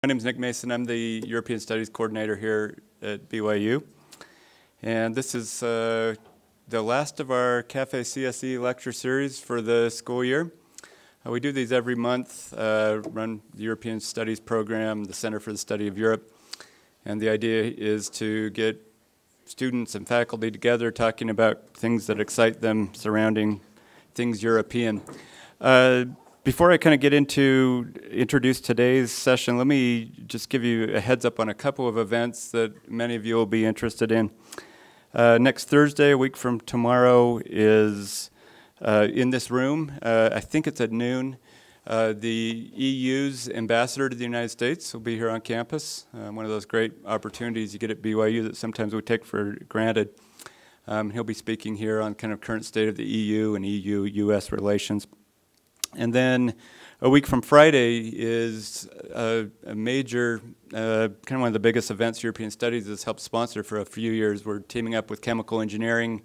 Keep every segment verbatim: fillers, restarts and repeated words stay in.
My name is Nick Mason. I'm the European Studies Coordinator here at B Y U. And this is uh, the last of our Café C S E lecture series for the school year. Uh, we do these every month, uh, run the European Studies program, the Center for the Study of Europe. And the idea is to get students and faculty together talking about things that excite them surrounding things European. Uh, Before I kind of get into introduce today's session, let me just give you a heads up on a couple of events that many of you will be interested in. Uh, next Thursday, a week from tomorrow, is uh, in this room. Uh, I think it's at noon. Uh, the E U's ambassador to the United States will be here on campus. Uh, one of those great opportunities you get at B Y U that sometimes we take for granted. Um, he'll be speaking here on kind of current state of the E U and E U U S relations. And then a week from Friday is a, a major, uh, kind of one of the biggest events European Studies has helped sponsor for a few years. We're teaming up with chemical engineering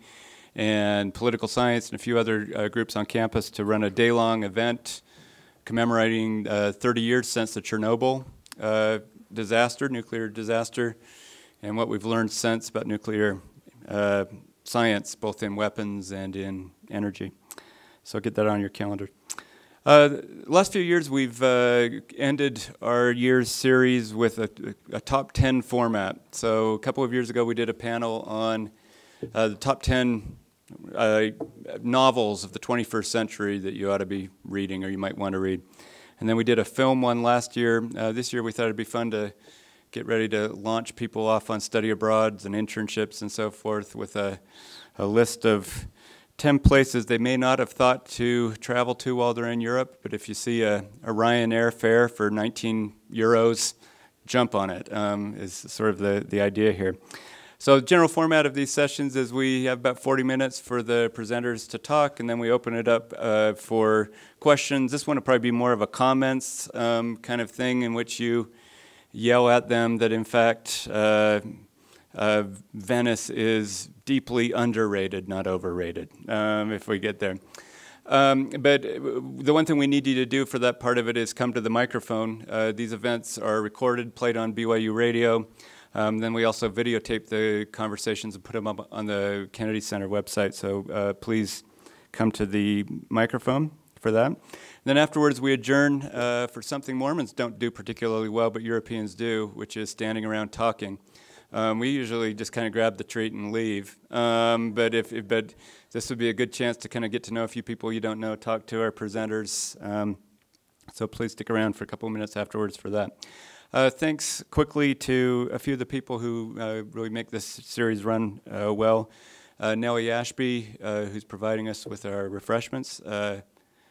and political science and a few other uh, groups on campus to run a day-long event commemorating uh, thirty years since the Chernobyl uh, disaster, nuclear disaster, and what we've learned since about nuclear uh, science, both in weapons and in energy. So get that on your calendar. Uh, last few years, we've uh, ended our year's series with a, a top ten format. So a couple of years ago, we did a panel on uh, the top ten uh, novels of the twenty-first century that you ought to be reading or you might want to read. And then we did a film one last year. Uh, this year, we thought it'd be fun to get ready to launch people off on study abroads and internships and so forth with a, a list of ten places they may not have thought to travel to while they're in Europe, but if you see a, a Ryanair fare for nineteen euros, jump on it, um, is sort of the, the idea here. So the general format of these sessions is we have about forty minutes for the presenters to talk, and then we open it up uh, for questions. This one will probably be more of a comments um, kind of thing in which you yell at them that, in fact, uh, Uh, Venice is deeply underrated, not overrated, um, if we get there. Um, but the one thing we need you to do for that part of it is come to the microphone. Uh, these events are recorded, played on B Y U radio. Um, then we also videotape the conversations and put them up on the Kennedy Center website. So uh, please come to the microphone for that. And then afterwards we adjourn uh, for something Mormons don't do particularly well, but Europeans do, which is standing around talking. Um, we usually just kind of grab the treat and leave, um, but if, if but this would be a good chance to kind of get to know a few people you don't know, talk to our presenters. Um, so please stick around for a couple of minutes afterwards for that. Uh, thanks quickly to a few of the people who uh, really make this series run uh, well. Uh, Nellie Ashby, uh, who's providing us with our refreshments. Uh,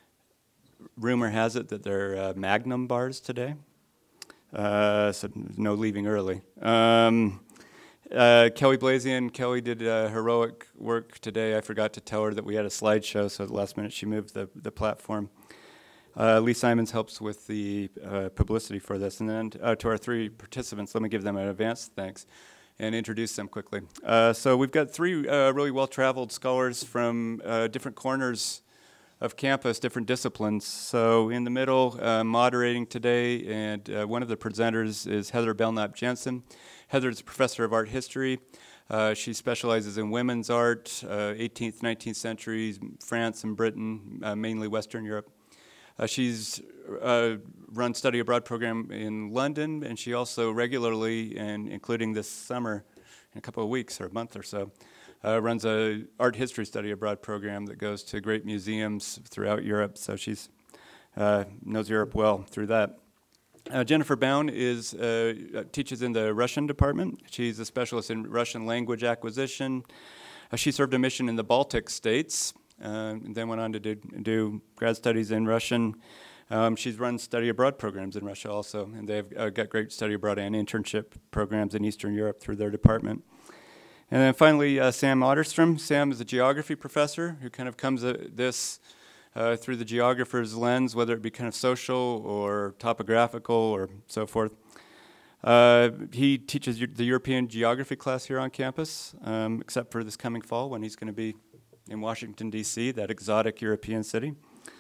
rumor has it that they're uh, Magnum bars today, uh, so no leaving early. Um, Uh, Kelly Blazian, Kelly did uh, heroic work today. I forgot to tell her that we had a slideshow, so at the last minute she moved the, the platform. Uh, Lee Simons helps with the uh, publicity for this. And then uh, to our three participants, let me give them an advance thanks and introduce them quickly. Uh, so we've got three uh, really well-traveled scholars from uh, different corners of campus, different disciplines. So in the middle, uh, moderating today, and uh, one of the presenters is Heather Belnap Jensen. Heather is a professor of art history. Uh, she specializes in women's art, uh, eighteenth, nineteenth centuries, France and Britain, uh, mainly Western Europe. Uh, she's uh, run study abroad program in London, and she also regularly, and including this summer, in a couple of weeks or a month or so, uh, runs a art history study abroad program that goes to great museums throughout Europe. So she's uh, knows Europe well through that. Uh, Jennifer Bown is, uh, teaches in the Russian department. She's a specialist in Russian language acquisition. Uh, she served a mission in the Baltic states, uh, and then went on to do, do grad studies in Russian. Um, she's run study abroad programs in Russia also, and they've uh, got great study abroad and internship programs in Eastern Europe through their department. And then finally, uh, Sam Otterstrom. Sam is a geography professor who kind of comes at this Uh, through the geographer's lens, whether it be kind of social or topographical or so forth. Uh, he teaches the European geography class here on campus, um, except for this coming fall when he's going to be in Washington, D C, that exotic European city.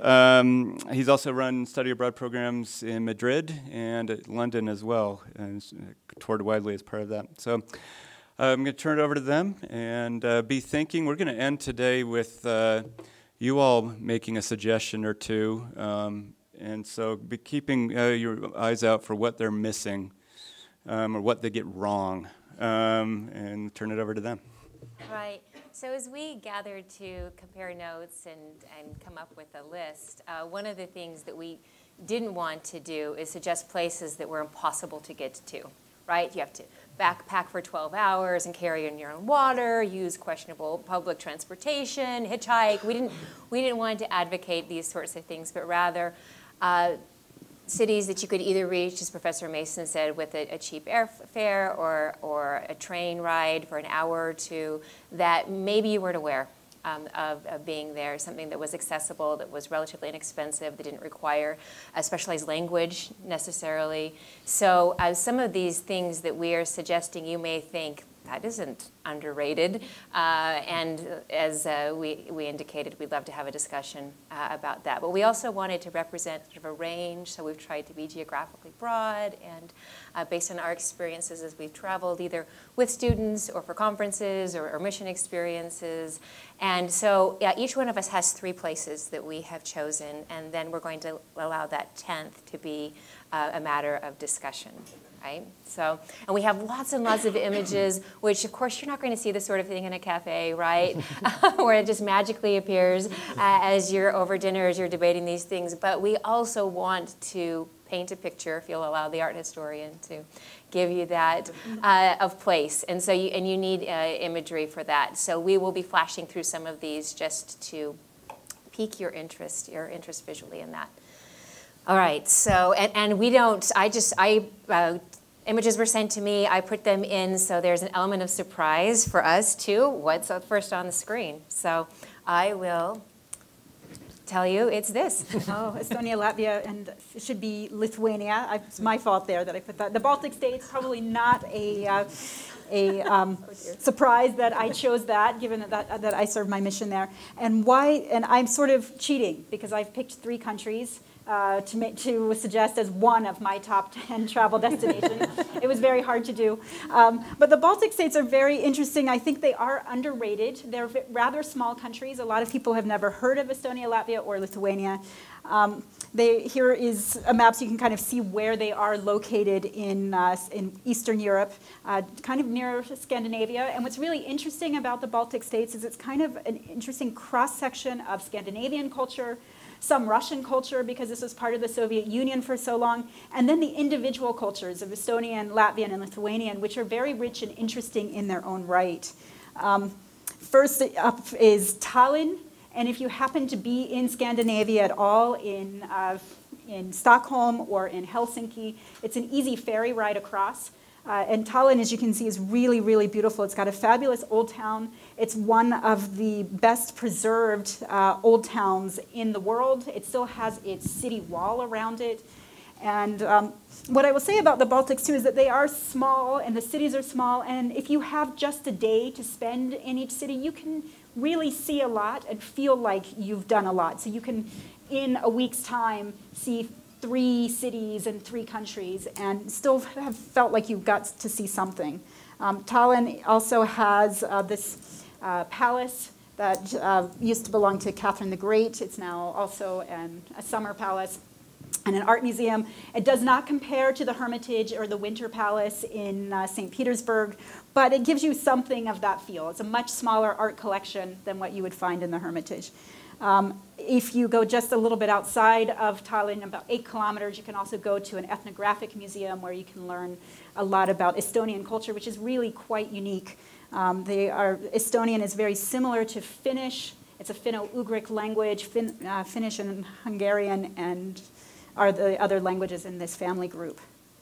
Um, he's also run study abroad programs in Madrid and at London as well, and toured widely as part of that. So uh, I'm going to turn it over to them and uh, be thinking. We're going to end today with uh, you all making a suggestion or two, um, and so be keeping uh, your eyes out for what they're missing um, or what they get wrong, um, and turn it over to them. Right. So as we gathered to compare notes and, and come up with a list, uh, one of the things that we didn't want to do is suggest places that were impossible to get to, right? You have to backpack for twelve hours and carry in your own water, use questionable public transportation, hitchhike. We didn't, we didn't want to advocate these sorts of things, but rather uh, cities that you could either reach, as Professor Mason said, with a, a cheap airfare or, or a train ride for an hour or two that maybe you weren't aware um, of, of being there, something that was accessible, that was relatively inexpensive, that didn't require a specialized language necessarily. So uh, some of these things that we are suggesting, you may think, that isn't underrated. Uh, and as uh, we, we indicated, we'd love to have a discussion uh, about that. But we also wanted to represent sort of a range, so we've tried to be geographically broad and uh, based on our experiences as we've traveled, either with students or for conferences or, or mission experiences. And so yeah, each one of us has three places that we have chosen, and then we're going to allow that tenth to be uh, a matter of discussion. Right? So, and we have lots and lots of images, which of course you're not going to see this sort of thing in a cafe, right? Where it just magically appears uh, as you're over dinner, as you're debating these things. But we also want to paint a picture, if you'll allow the art historian to give you that, uh, of place. And so you, and you need uh, imagery for that. So we will be flashing through some of these just to pique your interest, your interest visually in that. All right, so, and, and we don't, I just, I, uh, images were sent to me, I put them in, so there's an element of surprise for us too, what's up first on the screen. So I will tell you it's this. Oh, Estonia, Latvia, and it should be Lithuania. I, it's my fault there that I put that. The Baltic states, probably not a, uh, a um, oh surprise that I chose that, given that, that, that I served my mission there. And why, and I'm sort of cheating, because I've picked three countries Uh, to, make, to suggest as one of my top ten travel destinations. It was very hard to do. Um, but the Baltic states are very interesting. I think they are underrated. They're rather small countries. A lot of people have never heard of Estonia, Latvia, or Lithuania. Um, they, here is a map so you can kind of see where they are located in, uh, in Eastern Europe, uh, kind of near Scandinavia. And what's really interesting about the Baltic states is it's kind of an interesting cross-section of Scandinavian culture, some Russian culture, because this was part of the Soviet Union for so long, and then the individual cultures of Estonian, Latvian, and Lithuanian, which are very rich and interesting in their own right. Um, first up is Tallinn, and if you happen to be in Scandinavia at all, in, uh, in Stockholm or in Helsinki, it's an easy ferry ride across. Uh, and Tallinn, as you can see, is really, really beautiful. It's got a fabulous old town. It's one of the best preserved uh, old towns in the world. It still has its city wall around it. And um, what I will say about the Baltics, too, is that they are small, and the cities are small. And if you have just a day to spend in each city, you can really see a lot and feel like you've done a lot. So you can, in a week's time, see three cities and three countries and still have felt like you got to see something. Um, Tallinn also has uh, this uh, palace that uh, used to belong to Catherine the Great. It's now also an, a summer palace and an art museum. It does not compare to the Hermitage or the Winter Palace in uh, Saint Petersburg, but it gives you something of that feel. It's a much smaller art collection than what you would find in the Hermitage. Um, if you go just a little bit outside of Tallinn, about eight kilometers, you can also go to an ethnographic museum where you can learn a lot about Estonian culture, which is really quite unique. Um, they are, Estonian is very similar to Finnish. It's a Finno-Ugric language. Fin, uh, Finnish and Hungarian and are the other languages in this family group.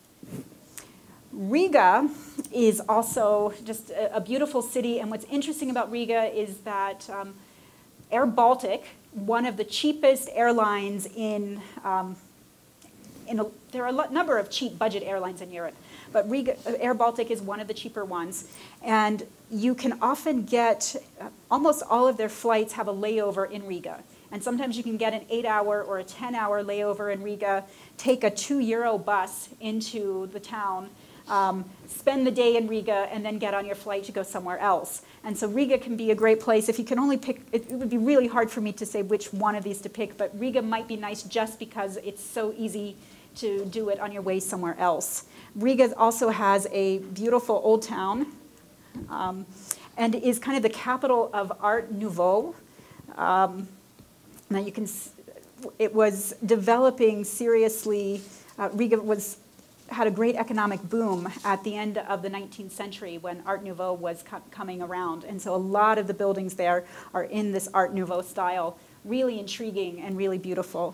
Riga is also just a, a beautiful city, and what's interesting about Riga is that um, Air Baltic, one of the cheapest airlines in, um, in a, there are a number of cheap budget airlines in Europe, but Riga, Air Baltic is one of the cheaper ones. And you can often get, uh, almost all of their flights have a layover in Riga. And sometimes you can get an eight hour or a ten hour layover in Riga, take a two euro bus into the town, um, spend the day in Riga, and then get on your flight to go somewhere else. And so Riga can be a great place. If you can only pick, it, it would be really hard for me to say which one of these to pick, but Riga might be nice just because it's so easy to do it on your way somewhere else. Riga also has a beautiful old town um, and is kind of the capital of Art Nouveau. Um, now you can, it was developing seriously. Uh, Riga was had a great economic boom at the end of the nineteenth century when Art Nouveau was co coming around. And so a lot of the buildings there are in this Art Nouveau style, really intriguing and really beautiful.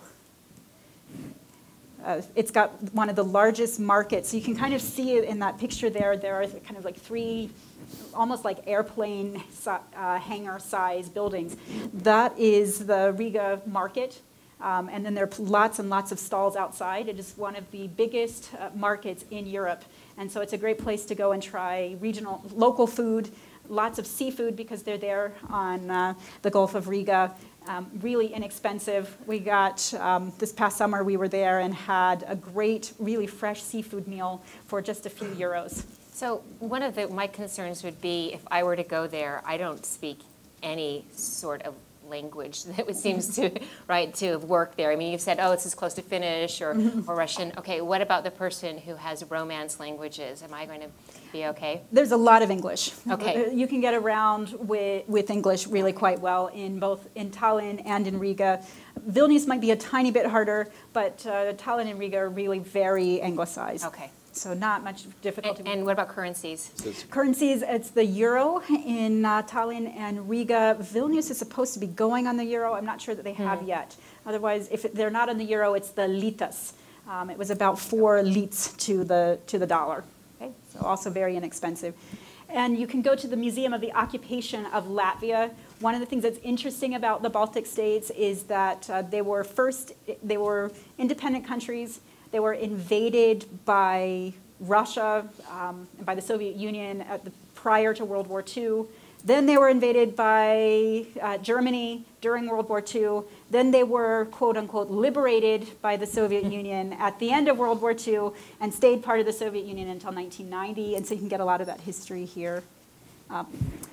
Uh, it's got one of the largest markets. You can kind of see it in that picture there. There are kind of like three, almost like airplane uh, hangar size buildings. That is the Riga market. Um, and then there are lots and lots of stalls outside. It is one of the biggest uh, markets in Europe. And so it's a great place to go and try regional, local food, lots of seafood because they're there on uh, the Gulf of Riga. Um, really inexpensive. We got, um, this past summer we were there and had a great, really fresh seafood meal for just a few euros. So one of the, my concerns would be if I were to go there, I don't speak any sort of language that would seems to, right, to work there. I mean, you've said, oh, it's as close to Finnish or, or Russian. Okay, what about the person who has Romance languages? Am I going to be okay? There's a lot of English. Okay. You can get around with, with English really quite well in both in Tallinn and in Riga. Vilnius might be a tiny bit harder, but uh, Tallinn and Riga are really very anglicized. Okay. So not much difficulty. And, and what about currencies? Currencies, it's the euro in uh, Tallinn and Riga. Vilnius is supposed to be going on the euro. I'm not sure that they have mm. yet. Otherwise, if it, they're not on the euro, it's the litas. Um, it was about four lits to the, to the dollar. Okay. So also very inexpensive. And you can go to the Museum of the Occupation of Latvia. One of the things that's interesting about the Baltic states is that uh, they were first, they were independent countries. They were invaded by Russia um, and by the Soviet Union at the, prior to World War Two. Then they were invaded by uh, Germany during World War Two. Then they were, quote unquote, liberated by the Soviet Union at the end of World War Two and stayed part of the Soviet Union until nineteen ninety. And so you can get a lot of that history here. Um,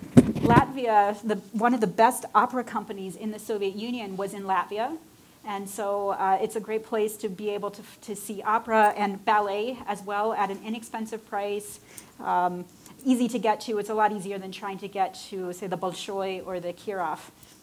Latvia, the, one of the best opera companies in the Soviet Union was in Latvia. And so uh, it's a great place to be able to, to see opera and ballet as well at an inexpensive price, um, easy to get to. It's a lot easier than trying to get to, say, the Bolshoi or the Kirov.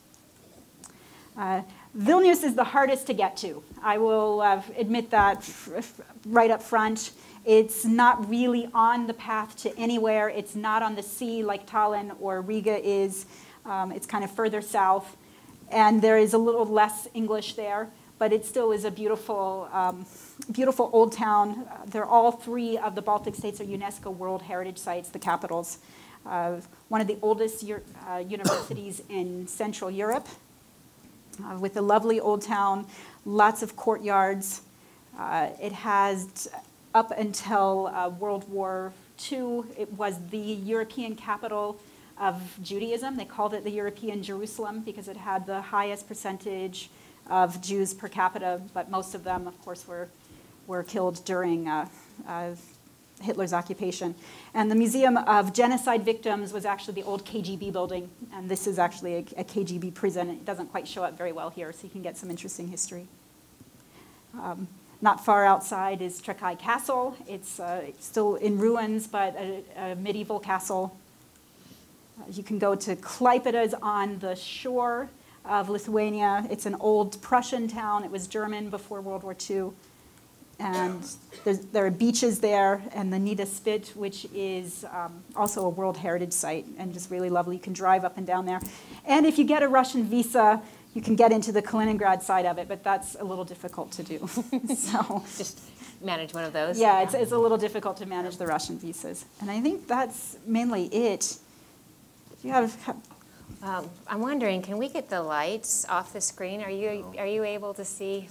Uh, Vilnius is the hardest to get to. I will uh, admit that right up front. It's not really on the path to anywhere. It's not on the sea like Tallinn or Riga is. Um, it's kind of further south. And there is a little less English there, but it still is a beautiful, um, beautiful old town. Uh, they're all three of the Baltic states are UNESCO World Heritage Sites, the capitals. Uh, one of the oldest uh, universities in Central Europe, uh, with a lovely old town, lots of courtyards. Uh, it has, up until uh, World War Two, it was the European capital of Judaism. They called it the European Jerusalem because it had the highest percentage of Jews per capita, but most of them, of course, were, were killed during uh, uh, Hitler's occupation. And the Museum of Genocide Victims was actually the old K G B building, and this is actually a, a K G B prison. It doesn't quite show up very well here, so you can get some interesting history. Um, not far outside is Trakai Castle. It's uh, still in ruins, but a, a medieval castle. You can go to Klaipėda on the shore of Lithuania. It's an old Prussian town. It was German before World War Two. And there are beaches there, and the Nida Spit, which is um, also a World Heritage Site, and just really lovely. You can drive up and down there. And if you get a Russian visa, you can get into the Kaliningrad side of it, but that's a little difficult to do. So just manage one of those. Yeah, yeah. It's, it's a little difficult to manage the Russian visas. And I think that's mainly it. You have, um, I'm wondering, can we get the lights off the screen? Are you are you able to see?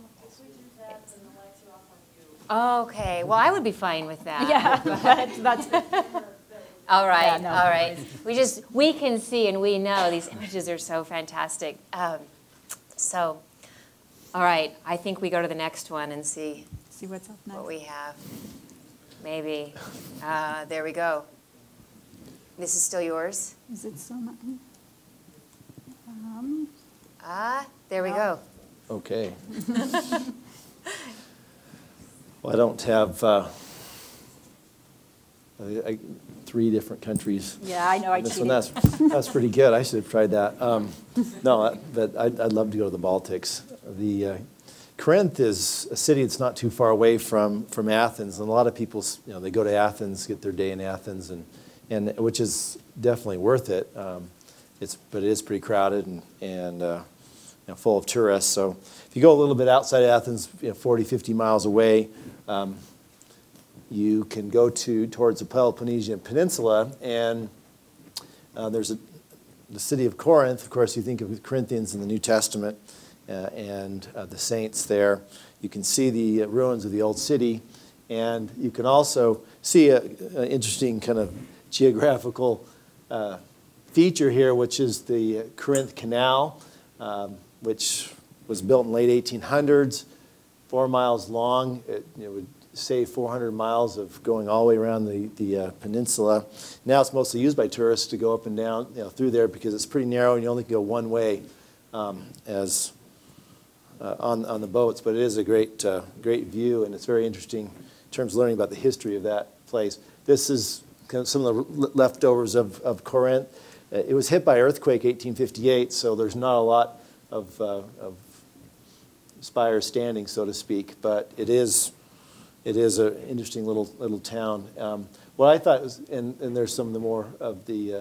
Okay, well, I would be fine with that. Yeah, that's, that's all right, yeah, no, all right. We just we can see and we know these images are so fantastic. Um, So, all right, I think we go to the next one and see, See what's up next. what we have. Maybe. Uh, there we go. This is still yours? Is it so much? Um, Ah, there we go. Okay. Well, I don't have uh, I, I, three different countries. Yeah, I know, I This cheated. one, that's, that's pretty good. I should have tried that. Um, no, but I'd, I'd love to go to the Baltics. The uh, Corinth is a city that's not too far away from, from Athens, and a lot of people, you know, they go to Athens, get their day in Athens, and, and which is definitely worth it. Um, it's, but it is pretty crowded and, and uh, you know, full of tourists. So if you go a little bit outside Athens, you know, forty, fifty miles away, um, you can go to towards the Peloponnesian Peninsula, and uh, there's a, the city of Corinth. Of course, you think of the Corinthians in the New Testament uh, and uh, the saints there. You can see the uh, ruins of the old city, and you can also see an interesting kind of geographical uh, feature here, which is the Corinth Canal, um, which was built in the late eighteen hundreds, four miles long. It, it would save four hundred miles of going all the way around the, the uh, peninsula. Now it's mostly used by tourists to go up and down, you know, through there because it's pretty narrow and you only can go one way um, as uh, on, on the boats. But it is a great, uh, great view, and it's very interesting in terms of learning about the history of that place. This is kind of some of the leftovers of, of Corinth. Uh, it was hit by earthquake eighteen fifty-eight, so there's not a lot of, uh, of spires standing, so to speak, but it is It is an interesting little little town. Um, what I thought was, and, and there's some of the more of the uh,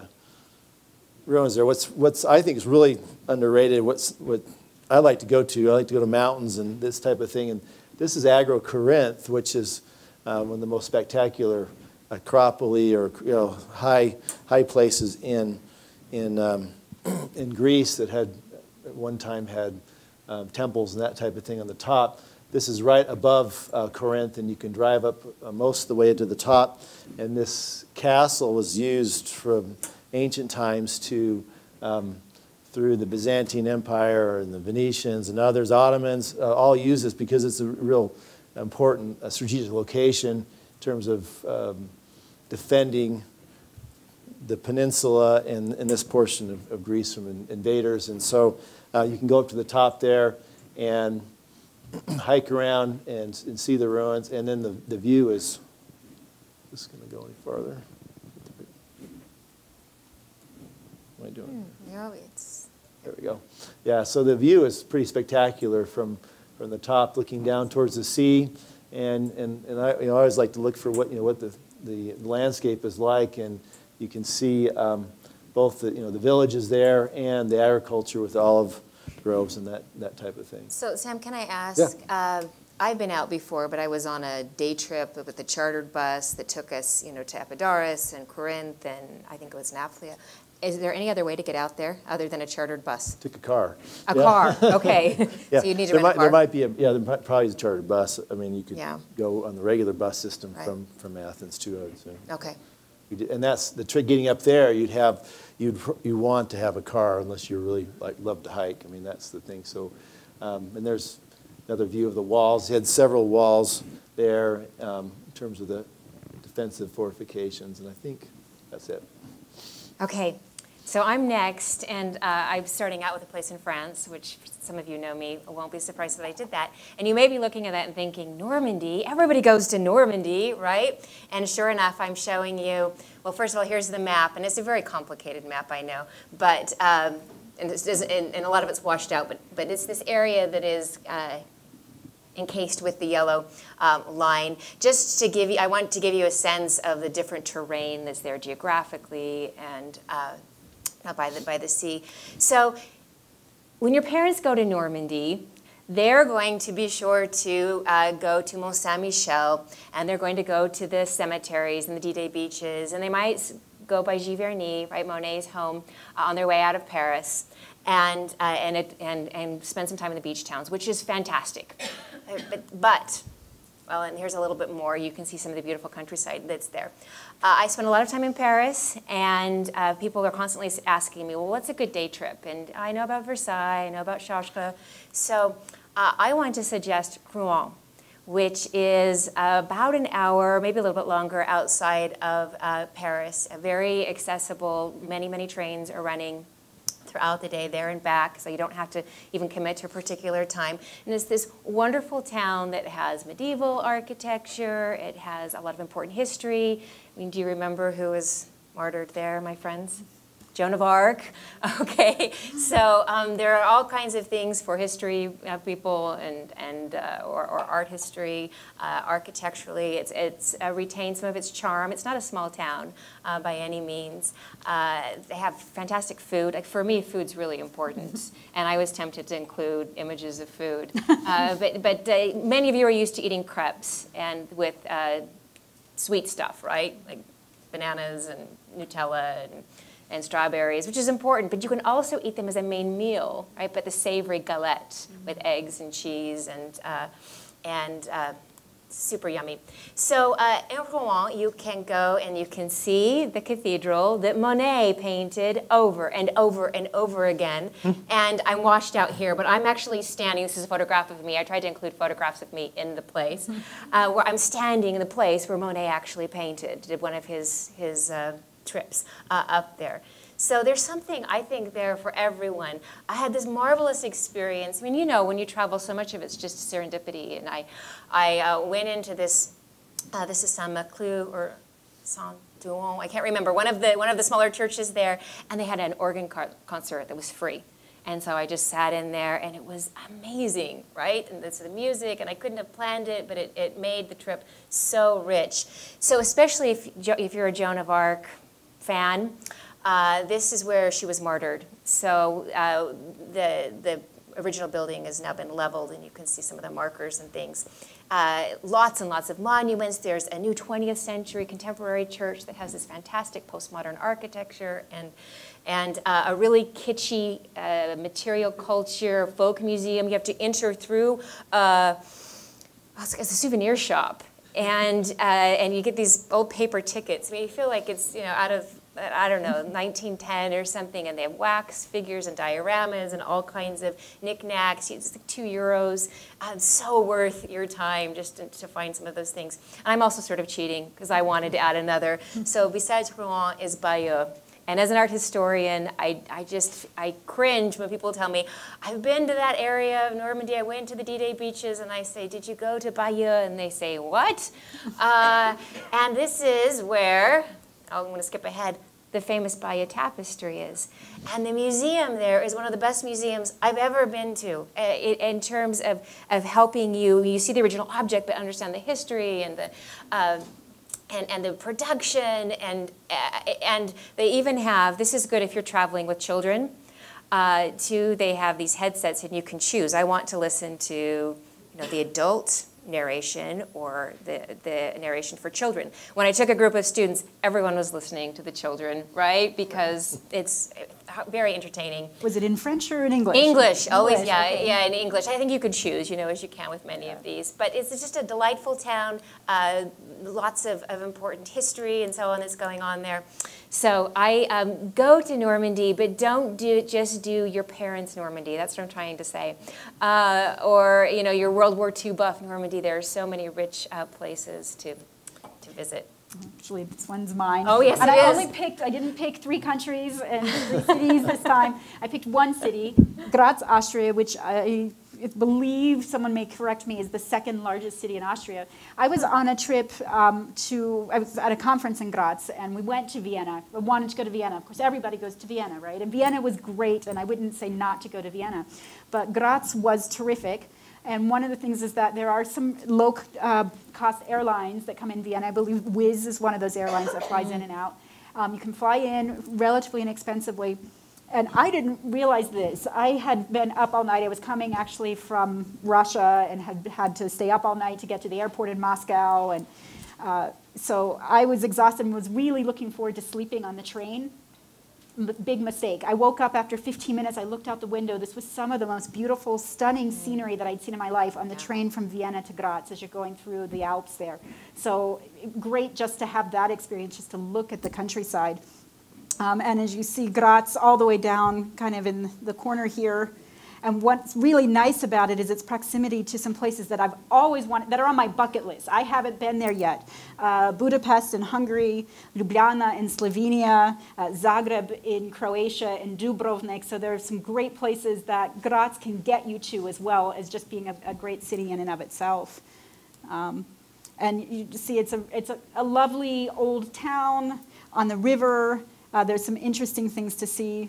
ruins there. What's what's I think is really underrated. What's what I like to go to. I like to go to mountains and this type of thing. And this is Agro Corinth, which is uh, one of the most spectacular acropoli or you know high high places in in um, in Greece that had at one time had um, temples and that type of thing on the top. This is right above uh, Corinth, and you can drive up uh, most of the way to the top. And this castle was used from ancient times to, um, through the Byzantine Empire and the Venetians and others, Ottomans, uh, all use this because it's a real important uh, strategic location in terms of um, defending the peninsula and, and this portion of, of Greece from in, invaders. And so uh, you can go up to the top there and hike around and, and see the ruins, and then the, the view is, is this going to go any farther? What am I doing? Mm, no, it's... There we go. Yeah, so the view is pretty spectacular from, from the top, looking down towards the sea, and, and, and I, you know, I always like to look for what, you know, what the, the landscape is like, and you can see um, both the, you know, the villages there and the agriculture with olive groves and that, that type of thing. So, Sam, can I ask, Yeah. uh, I've been out before, but I was on a day trip with a chartered bus that took us, you know, to Epidaurus and Corinth and I think it was Nauplia. Is there any other way to get out there other than a chartered bus? Took a car. A Yeah. car, okay. Yeah. So you need to there rent might, a car? There might be a, yeah, there might, probably is a chartered bus. I mean, you could Yeah. go on the regular bus system Right. from, from Athens too, I would say. Okay. You did- And that's the trick. Getting up there, you'd have, you'd you want to have a car unless you really like love to hike. I mean, that's the thing. So, um, and there's another view of the walls. He had several walls there um, in terms of the defensive fortifications, and I think that's it. Okay. So I'm next, and uh, I'm starting out with a place in France, which some of you know me, won't be surprised that I did that. And you may be looking at that and thinking, Normandy? Everybody goes to Normandy, right? And sure enough, I'm showing you, well, first of all, here's the map, and it's a very complicated map, I know, but, um, and, it's, and, and a lot of it's washed out, but, but it's this area that is uh, encased with the yellow um, line. Just to give you, I want to give you a sense of the different terrain that's there geographically and uh, not by the, by the sea. So when your parents go to Normandy, they're going to be sure to uh, go to Mont Saint-Michel, and they're going to go to the cemeteries and the D-Day beaches, and they might go by Giverny, right, Monet's home, uh, on their way out of Paris, and, uh, and, it, and, and spend some time in the beach towns, which is fantastic. But, but well, and here's a little bit more. You can see some of the beautiful countryside that's there. Uh, I spent a lot of time in Paris, and uh, people are constantly asking me, well, what's a good day trip? And I know about Versailles, I know about Chartres. So uh, I want to suggest Rouen, which is about an hour, maybe a little bit longer, outside of uh, Paris. A very accessible, many, many trains are running throughout the day, there and back, so you don't have to even commit to a particular time. And it's this wonderful town that has medieval architecture, it has a lot of important history. I mean, do you remember who was martyred there, my friends? Joan of Arc. Okay, so um, there are all kinds of things for history uh, people and and uh, or, or art history, uh, architecturally. It's it's uh, retained some of its charm. It's not a small town uh, by any means. Uh, they have fantastic food. Like for me, food's really important, and I was tempted to include images of food. Uh, but but uh, many of you are used to eating crepes and with uh, sweet stuff, right? Like bananas and Nutella and. and strawberries, which is important, but you can also eat them as a main meal, right? But the savory galette mm-hmm. with eggs and cheese and, uh, and uh, super yummy. So uh, in Rouen, you can go and you can see the cathedral that Monet painted over and over and over again. And I'm washed out here, but I'm actually standing, this is a photograph of me, I tried to include photographs of me in the place, uh, where I'm standing in the place where Monet actually painted, did one of his, his uh, trips uh, up there. So there's something, I think, there for everyone. I had this marvelous experience. I mean, you know, when you travel, so much of it's just serendipity. And I, I uh, went into this, uh, this is Saint-Maclou or Saint-Douan, I can't remember, one of, the, one of the smaller churches there, and they had an organ concert that was free. And so I just sat in there, and it was amazing, right? And it's the music, and I couldn't have planned it, but it, it made the trip so rich. So especially if, if you're a Joan of Arc fan, uh, this is where she was martyred. So uh, the, the original building has now been leveled, and you can see some of the markers and things. Uh, lots and lots of monuments. There's a new twentieth century contemporary church that has this fantastic postmodern architecture and, and uh, a really kitschy uh, material culture folk museum. You have to enter through uh, it's a souvenir shop. And, uh, and you get these old paper tickets. I mean, you feel like it's, you know, out of, I don't know, nineteen ten or something, and they have wax figures and dioramas and all kinds of knickknacks. It's like two euros. Um, so worth your time just to, to find some of those things. And I'm also sort of cheating because I wanted to add another. So besides Rouen is Bayeux. And as an art historian, I, I just, I cringe when people tell me, I've been to that area of Normandy, I went to the D-Day beaches, and I say, did you go to Bayeux? And they say, what? uh, and this is where, oh, I'm going to skip ahead, the famous Bayeux tapestry is. And the museum there is one of the best museums I've ever been to uh, in terms of, of helping you, you see the original object, but understand the history and the, uh, And, and the production, and, uh, and they even have, this is good if you're traveling with children, uh, too, they have these headsets and you can choose. I want to listen to you know, the adult narration or the, the narration for children. When I took a group of students, everyone was listening to the children, right? Because it's very entertaining. Was it in French or in English? English, always, English, yeah, okay. yeah, in English. I think you could choose, you know, as you can with many of these. But it's just a delightful town, uh, lots of, of important history and so on that's going on there. So I um, go to Normandy, but don't do just do your parents' Normandy. That's what I'm trying to say. Uh, or, you know, your World War Two buff Normandy. There are so many rich uh, places to, to visit. Actually, this one's mine. Oh, yes, and it I is. only picked, I didn't pick three countries and three cities this time. I picked one city, Graz, Austria, which I believe, someone may correct me, is the second largest city in Austria. I was on a trip um, to, I was at a conference in Graz, and we went to Vienna. I wanted to go to Vienna. Of course, everybody goes to Vienna, right? And Vienna was great, and I wouldn't say not to go to Vienna. But Graz was terrific. And one of the things is that there are some low-cost uh, airlines that come in Vienna. I believe Wizz is one of those airlines that flies in and out. Um, you can fly in relatively inexpensively. And I didn't realize this. I had been up all night. I was coming actually from Russia and had had to stay up all night to get to the airport in Moscow. And uh, so I was exhausted and was really looking forward to sleeping on the train. big mistake. I woke up after fifteen minutes, I looked out the window. This was some of the most beautiful, stunning scenery that I'd seen in my life on the train from Vienna to Graz as you're going through the Alps there. So great just to have that experience, just to look at the countryside. Um, and as you see Graz all the way down kind of in the corner here. And what's really nice about it is its proximity to some places that I've always wanted, that are on my bucket list. I haven't been there yet. Uh, Budapest in Hungary, Ljubljana in Slovenia, uh, Zagreb in Croatia, and Dubrovnik. So there are some great places that Graz can get you to, as well as just being a, a great city in and of itself. Um, and you see it's, a, it's a, a lovely old town on the river. Uh, there's some interesting things to see.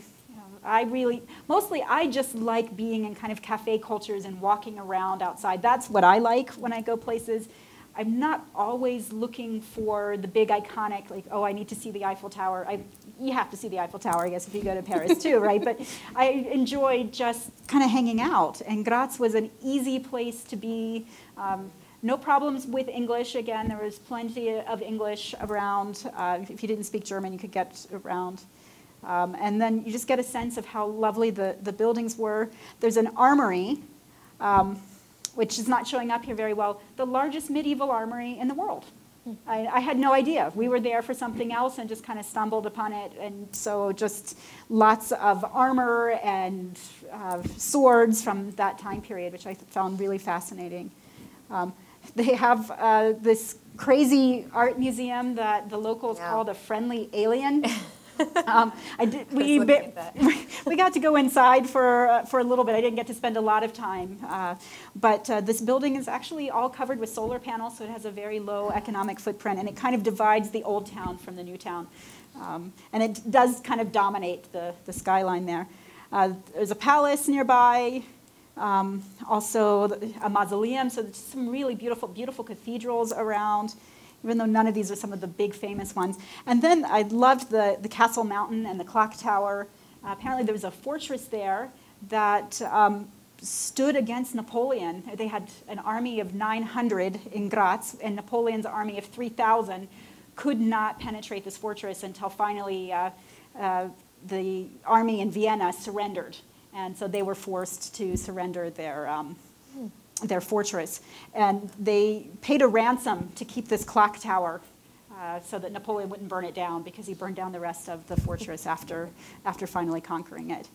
I really, mostly I just like being in kind of cafe cultures and walking around outside. That's what I like when I go places. I'm not always looking for the big iconic, like, oh, I need to see the Eiffel Tower. I, you have to see the Eiffel Tower, I guess, if you go to Paris too, right? But I enjoy just kind of hanging out. And Graz was an easy place to be. Um, no problems with English. Again, there was plenty of English around. Uh, if you didn't speak German, you could get around. Um, and then you just get a sense of how lovely the, the buildings were. There's an armory, um, which is not showing up here very well, the largest medieval armory in the world. I, I had no idea. We were there for something else and just kind of stumbled upon it. And so just lots of armor and uh, swords from that time period, which I found really fascinating. Um, they have uh, this crazy art museum that the locals yeah. call the Friendly Alien. um, I did, we, I we got to go inside for, uh, for a little bit. I didn't get to spend a lot of time. Uh, but uh, this building is actually all covered with solar panels, so it has a very low economic footprint, and it kind of divides the old town from the new town. Um, and it does kind of dominate the, the skyline there. Uh, there's a palace nearby, um, also a mausoleum, so there's some really beautiful, beautiful cathedrals around, even though none of these are some of the big famous ones. And then I loved the, the Castle Mountain and the clock tower. Uh, apparently there was a fortress there that um, stood against Napoleon. They had an army of nine hundred in Graz, and Napoleon's army of three thousand could not penetrate this fortress until finally uh, uh, the army in Vienna surrendered. And so they were forced to surrender their um, their fortress, and they paid a ransom to keep this clock tower uh, so that Napoleon wouldn't burn it down, because he burned down the rest of the fortress after, after finally conquering it.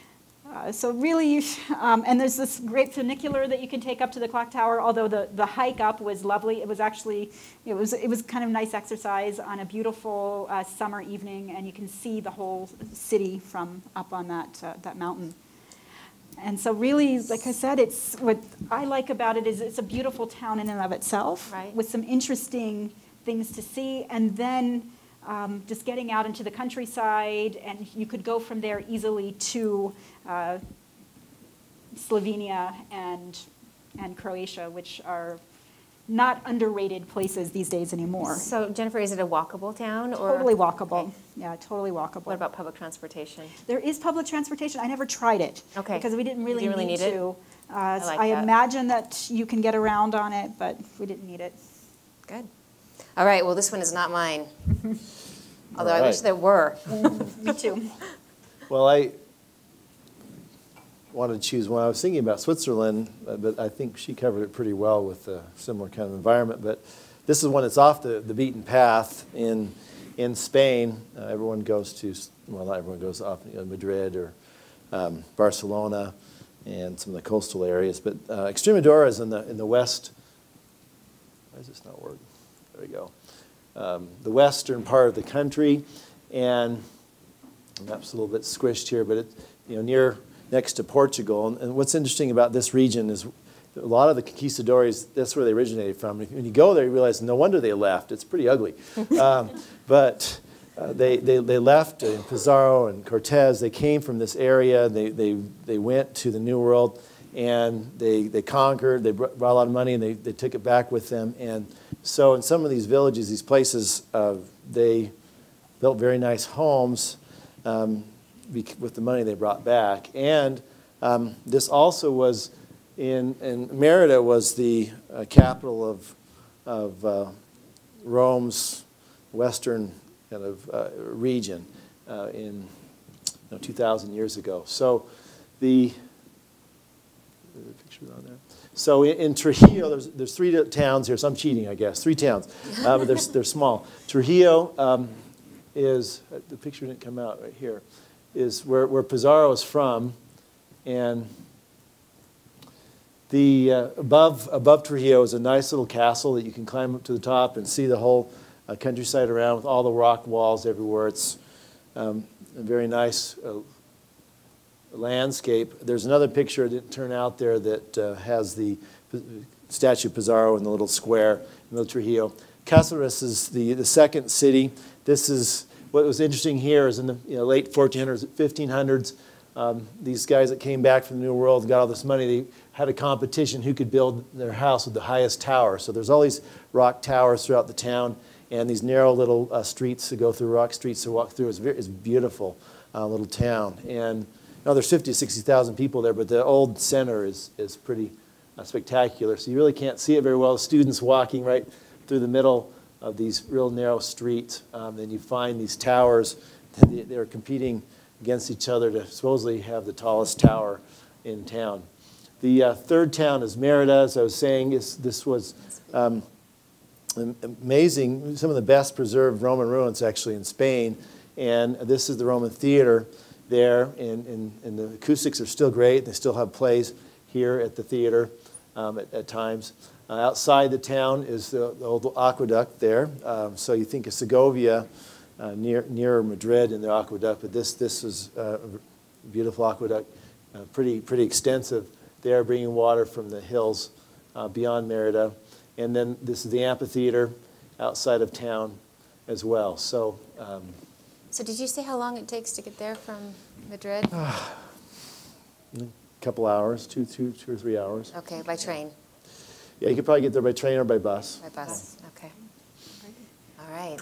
Uh, so really, um, and there's this great funicular that you can take up to the clock tower, although the, the hike up was lovely. It was actually, it was, it was kind of nice exercise on a beautiful uh, summer evening, and you can see the whole city from up on that, uh, that mountain. And so really, like I said, it's what I like about it is it's a beautiful town in and of itself, right, with some interesting things to see. And then um, just getting out into the countryside, and you could go from there easily to uh, Slovenia and, and Croatia, which are not underrated places these days anymore. So Jennifer, is it a walkable town? Or? Totally walkable. Okay. Yeah, totally walkable. What about public transportation? There is public transportation. I never tried it. Okay. Because we didn't really, you really need, need to. Uh, I, so like I that. imagine that you can get around on it, but we didn't need it. Good. All right, well, this one is not mine. Although All I wish right. there were. Me too. Well, I wanted to choose one. I was thinking about Switzerland, uh, but I think she covered it pretty well with a similar kind of environment. But this is one that's off the, the beaten path in in Spain. Uh, everyone goes to, well, not everyone goes off, you know, Madrid or um, Barcelona and some of the coastal areas. But uh, Extremadura is in the in the west. Why does this not work? There we go. Um, the western part of the country, and the map's a little bit squished here, but it, you know, near next to Portugal. And, and what's interesting about this region is a lot of the conquistadores, that's where they originated from. When you go there, you realize no wonder they left. It's pretty ugly. um, but uh, they, they, they left in Pizarro and Cortez. They came from this area. They, they, they went to the New World, and they, they conquered. They brought a lot of money, and they, they took it back with them. And so in some of these villages, these places, uh, they built very nice homes um, with the money they brought back. And um, this also was in, in Merida was the uh, capital of, of uh, Rome's western kind of uh, region uh, in know, two thousand years ago. So the, the pictures on there. So in, in Trujillo, there's, there's three towns here. So I'm cheating, I guess. Three towns, uh, but they're, they're small. Trujillo um, is, the picture didn't come out right here, is where, where Pizarro is from. And the, uh, above, above Trujillo is a nice little castle that you can climb up to the top and see the whole uh, countryside around with all the rock walls everywhere. It's um, a very nice uh, landscape. There's another picture that didn't turn out there that uh, has the statue of Pizarro in the little square in the Trujillo. Cáceres is the, the second city. This is, what was interesting here is in the you know, late fourteen hundreds, fifteen hundreds, um, these guys that came back from the New World and got all this money, they had a competition who could build their house with the highest tower. So there's all these rock towers throughout the town and these narrow little uh, streets that go through, rock streets to walk through. It's, very, it's a beautiful uh, little town. And now there's fifty to sixty thousand people there, but the old center is, is pretty uh, spectacular. So you really can't see it very well. Students walking right through the middle of these real narrow streets. Um, then you find these towers. They, they're competing against each other to supposedly have the tallest tower in town. The uh, third town is Mérida, as I was saying. Is, this was um, amazing, some of the best preserved Roman ruins actually in Spain. And this is the Roman theater there, and, and, and the acoustics are still great. They still have plays here at the theater um, at, at times. Uh, outside the town is the, the old aqueduct there. Um, so you think of Segovia uh, near near Madrid and the aqueduct, but this this is uh, a beautiful aqueduct, uh, pretty pretty extensive there, bringing water from the hills uh, beyond Mérida. And then this is the amphitheater outside of town as well. So. Um, So did you say how long it takes to get there from Madrid? A couple hours, two, two, two or three hours. Okay, by train. Yeah, you could probably get there by train or by bus. By bus, okay. All right.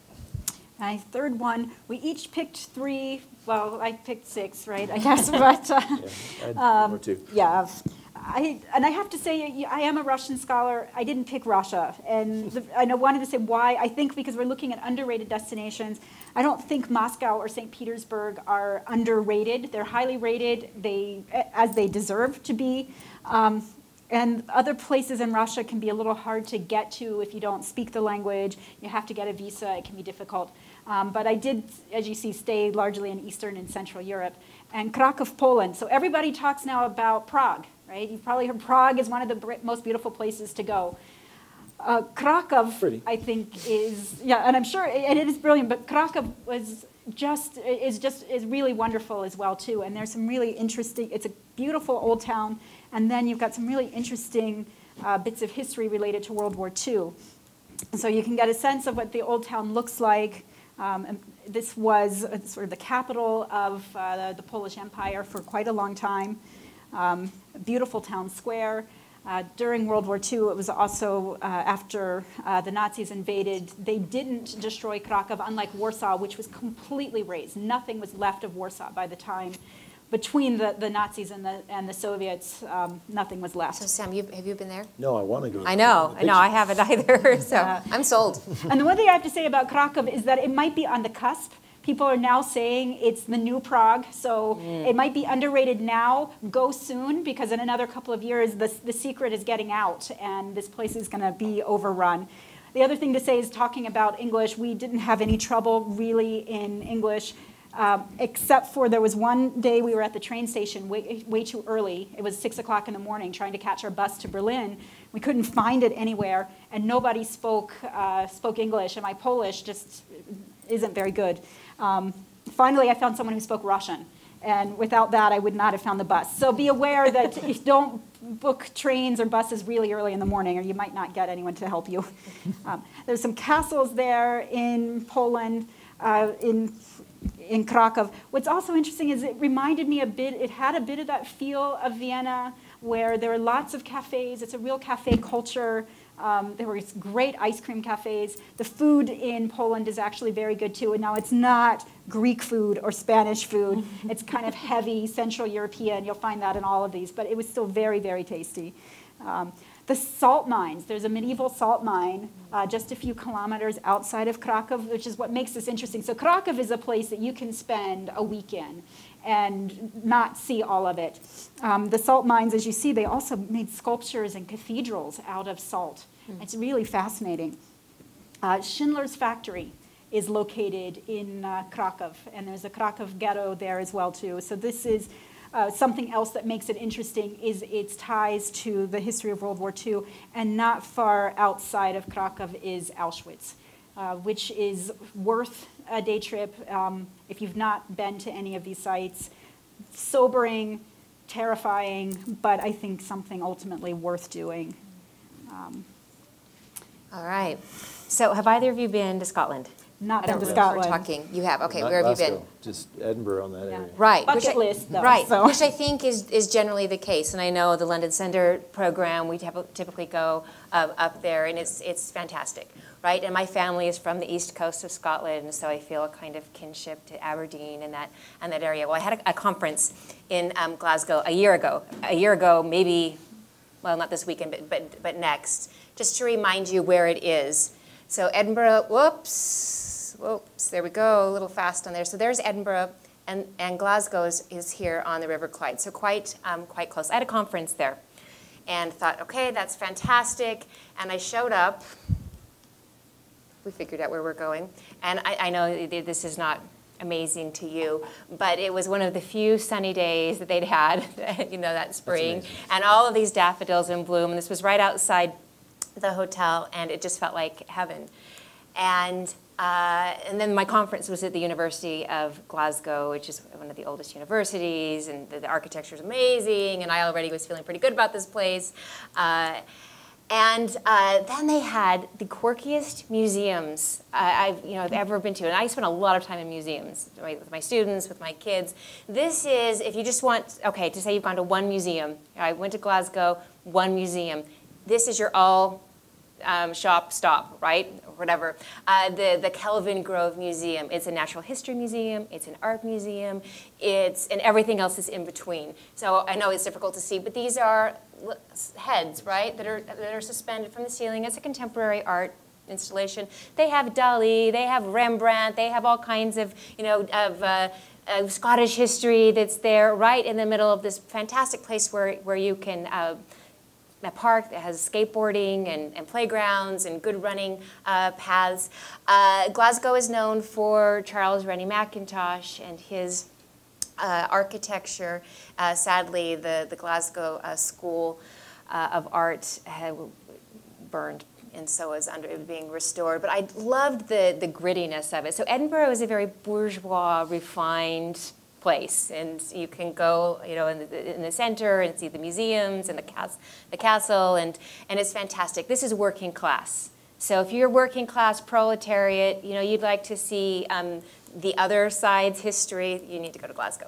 My third one, we each picked three, well, I picked six, right, I guess, but, uh, Yeah, I had um, one or two. yeah. I, and I have to say, I am a Russian scholar. I didn't pick Russia. And the, and I wanted to say why. I think because we're looking at underrated destinations. I don't think Moscow or Saint Petersburg are underrated. They're highly rated, they, as they deserve to be. Um, and other places in Russia can be a little hard to get to if you don't speak the language. You have to get a visa. It can be difficult. Um, but I did, as you see, stay largely in Eastern and Central Europe. And Krakow, Poland. So everybody talks now about Prague. Right? You've probably heard Prague is one of the most beautiful places to go. Uh, Krakow, Pretty. I think, is yeah, and I'm sure, and it is brilliant. But Krakow was just is just is really wonderful as well too. And there's some really interesting. It's a beautiful old town, and then you've got some really interesting uh, bits of history related to World War Two. So you can get a sense of what the old town looks like. Um, and this was uh, sort of the capital of uh, the, the Polish Empire for quite a long time. Um, beautiful town square. Uh, during World War Two, it was also uh, after uh, the Nazis invaded, they didn't destroy Krakow, unlike Warsaw, which was completely razed. Nothing was left of Warsaw by the time. Between the, the Nazis and the, and the Soviets, um, nothing was left. So Sam, you, have you been there? No, I want to go. I know, I know, I haven't either, so Uh, I'm sold. And the one thing I have to say about Krakow is that it might be on the cusp. People are now saying it's the new Prague, so mm. it might be underrated now. Go soon, because in another couple of years, the, the secret is getting out, and this place is going to be overrun. The other thing to say is talking about English, we didn't have any trouble really in English, um, except for there was one day we were at the train station way, way too early. It was six o'clock in the morning trying to catch our bus to Berlin. We couldn't find it anywhere, and nobody spoke, uh, spoke English, and my Polish just isn't very good. Um, finally, I found someone who spoke Russian, and without that, I would not have found the bus. So be aware that if you don't book trains or buses really early in the morning, or you might not get anyone to help you. Um, there's some castles there in Poland, uh, in in Krakow. What's also interesting is it reminded me a bit. It had a bit of that feel of Vienna, where there are lots of cafes. It's a real cafe culture. Um, there were great ice cream cafes. The food in Poland is actually very good too. And now it's not Greek food or Spanish food. It's kind of heavy Central European. You'll find that in all of these. But it was still very, very tasty. Um, The salt mines, there's a medieval salt mine uh, just a few kilometers outside of Krakow, which is what makes this interesting. So Krakow is a place that you can spend a week in and not see all of it. Um, the salt mines, as you see, they also made sculptures and cathedrals out of salt. Mm. It's really fascinating. Uh, Schindler's factory is located in uh, Krakow, and there's a Krakow ghetto there as well too. So this is uh, something else that makes it interesting is its ties to the history of World War Two, and not far outside of Krakow is Auschwitz, uh, which is worth a day trip um, if you've not been to any of these sites. Sobering, terrifying, but I think something ultimately worth doing. Um, All right. So have either of you been to Scotland? Not I been don't to remember Scotland. talking. You have. Okay, Not where have you Glasgow, been? just Edinburgh on that Yeah. area. Right. Bucket which I, list, though. Right, So. which I think is, is generally the case. And I know the London Centre program, we typically go uh, up there, and it's, it's fantastic, right? And my family is from the east coast of Scotland, so I feel a kind of kinship to Aberdeen and that, and that area. Well, I had a, a conference in um, Glasgow a year ago. A year ago, maybe, well, not this weekend, but, but, but next, just to remind you where it is. So Edinburgh, whoops, whoops, there we go, a little fast on there. So there's Edinburgh, and, and Glasgow is, is here on the River Clyde, so quite, um, quite close. I had a conference there and thought, okay, that's fantastic. And I showed up, we figured out where we're going. And I, I know this is not amazing to you, but it was one of the few sunny days that they'd had, you know, that spring. And all of these daffodils in bloom, and this was right outside the hotel, and it just felt like heaven. And uh, and then my conference was at the University of Glasgow, which is one of the oldest universities, and the, the architecture is amazing, and I already was feeling pretty good about this place. Uh, and uh, then they had the quirkiest museums uh, I've, you know, I've ever been to, and I spent a lot of time in museums, right, with my students, with my kids. This is, if you just want, okay, to say you've gone to one museum. I went to Glasgow, one museum. This is your all um, shop stop, right? Or whatever. Uh, the, the Kelvin Grove Museum. It's a natural history museum. It's an art museum. It's, and everything else is in between. So I know it's difficult to see, but these are heads, right, that are, that are suspended from the ceiling. It's a contemporary art installation. They have Dali, they have Rembrandt, they have all kinds of, you know, of uh, uh, Scottish history that's there right in the middle of this fantastic place where, where you can uh, a park that has skateboarding and, and playgrounds and good running uh, paths. Uh, Glasgow is known for Charles Rennie Mackintosh and his uh, architecture. Uh, sadly, the, the Glasgow uh, School uh, of Art had burned, and so is under being restored. But I loved the, the grittiness of it. So Edinburgh is a very bourgeois, refined place, and you can go, you know, in the, in the center and see the museums and the, cas the castle, and, and it's fantastic. This is working class. So if you're working class proletariat, you know, you'd like to see um, the other side's history, you need to go to Glasgow.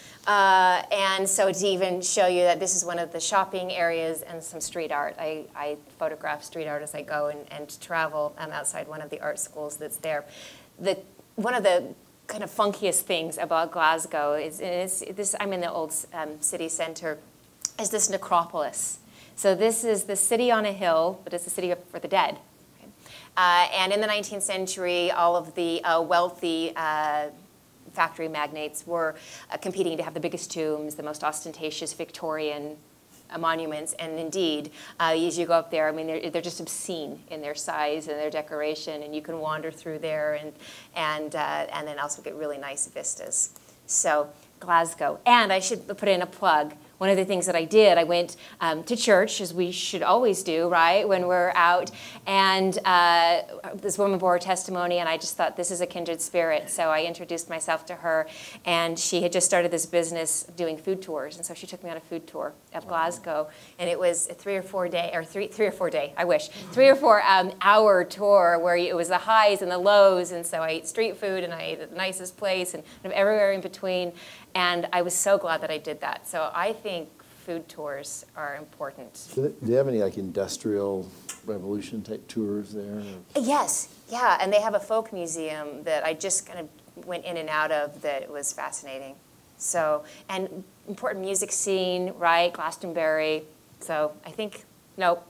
Uh, and so to even show you that this is one of the shopping areas and some street art. I, I photograph street art as I go and, and travel um, outside one of the art schools that's there. The, one of the kind of funkiest things about Glasgow is, is this, I'm in the old um, city center, is this necropolis. So this is the city on a hill, but it's a city for the dead. Okay? Uh, and in the nineteenth century, all of the uh, wealthy uh, factory magnates were uh, competing to have the biggest tombs, the most ostentatious Victorian Uh, monuments, and indeed, uh, as you go up there, I mean, they're, they're just obscene in their size and their decoration, and you can wander through there and, and, uh, and then also get really nice vistas. So Glasgow. And I should put in a plug. One of the things that I did, I went um, to church, as we should always do, right, when we're out. And uh, this woman bore her testimony, and I just thought, this is a kindred spirit. So I introduced myself to her, and she had just started this business doing food tours. And so she took me on a food tour of Glasgow. And it was a three or four day, or three, three or four day, I wish, three or four um, hour tour where it was the highs and the lows. And so I ate street food, and I ate at the nicest place, and kind of everywhere in between. And I was so glad that I did that. So I think food tours are important. Do you have any like industrial revolution type tours there? Yes, yeah, and they have a folk museum that I just kind of went in and out of that was fascinating. So, and important music scene, right, Glastonbury. So I think, nope,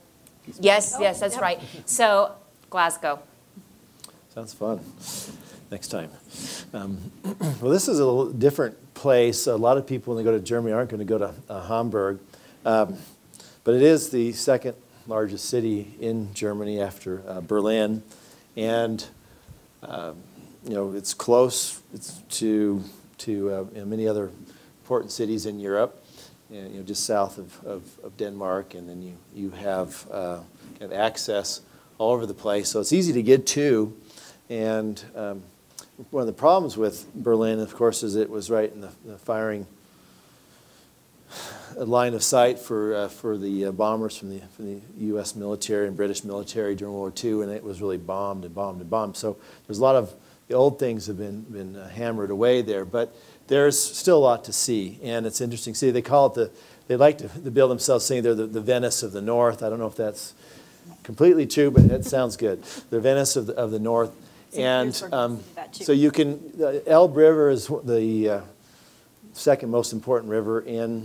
Yes, yes, that's right. So, Glasgow. Sounds fun. Next time. Um, well, this is a little different place. A lot of people, when they go to Germany, aren't going to go to uh, Hamburg. Um, but it is the second largest city in Germany after uh, Berlin. And, uh, you know, it's close it's to, to uh, you know, many other important cities in Europe, and, you know, just south of, of, of Denmark. And then you, you have uh, kind of access all over the place. So it's easy to get to. And um, one of the problems with Berlin, of course, is it was right in the, the firing line of sight for uh, for the uh, bombers from the from the U S military and British military during World War Two, and it was really bombed and bombed and bombed. So there's a lot of the old things have been been uh, hammered away there, but there's still a lot to see, and it's interesting to see. They call it the they like to, to build themselves saying they're the, the Venice of the North. I don't know if that's completely true, but it sounds good. The Venice of the, of the North. And um, so you can, the Elbe River is the uh, second most important river in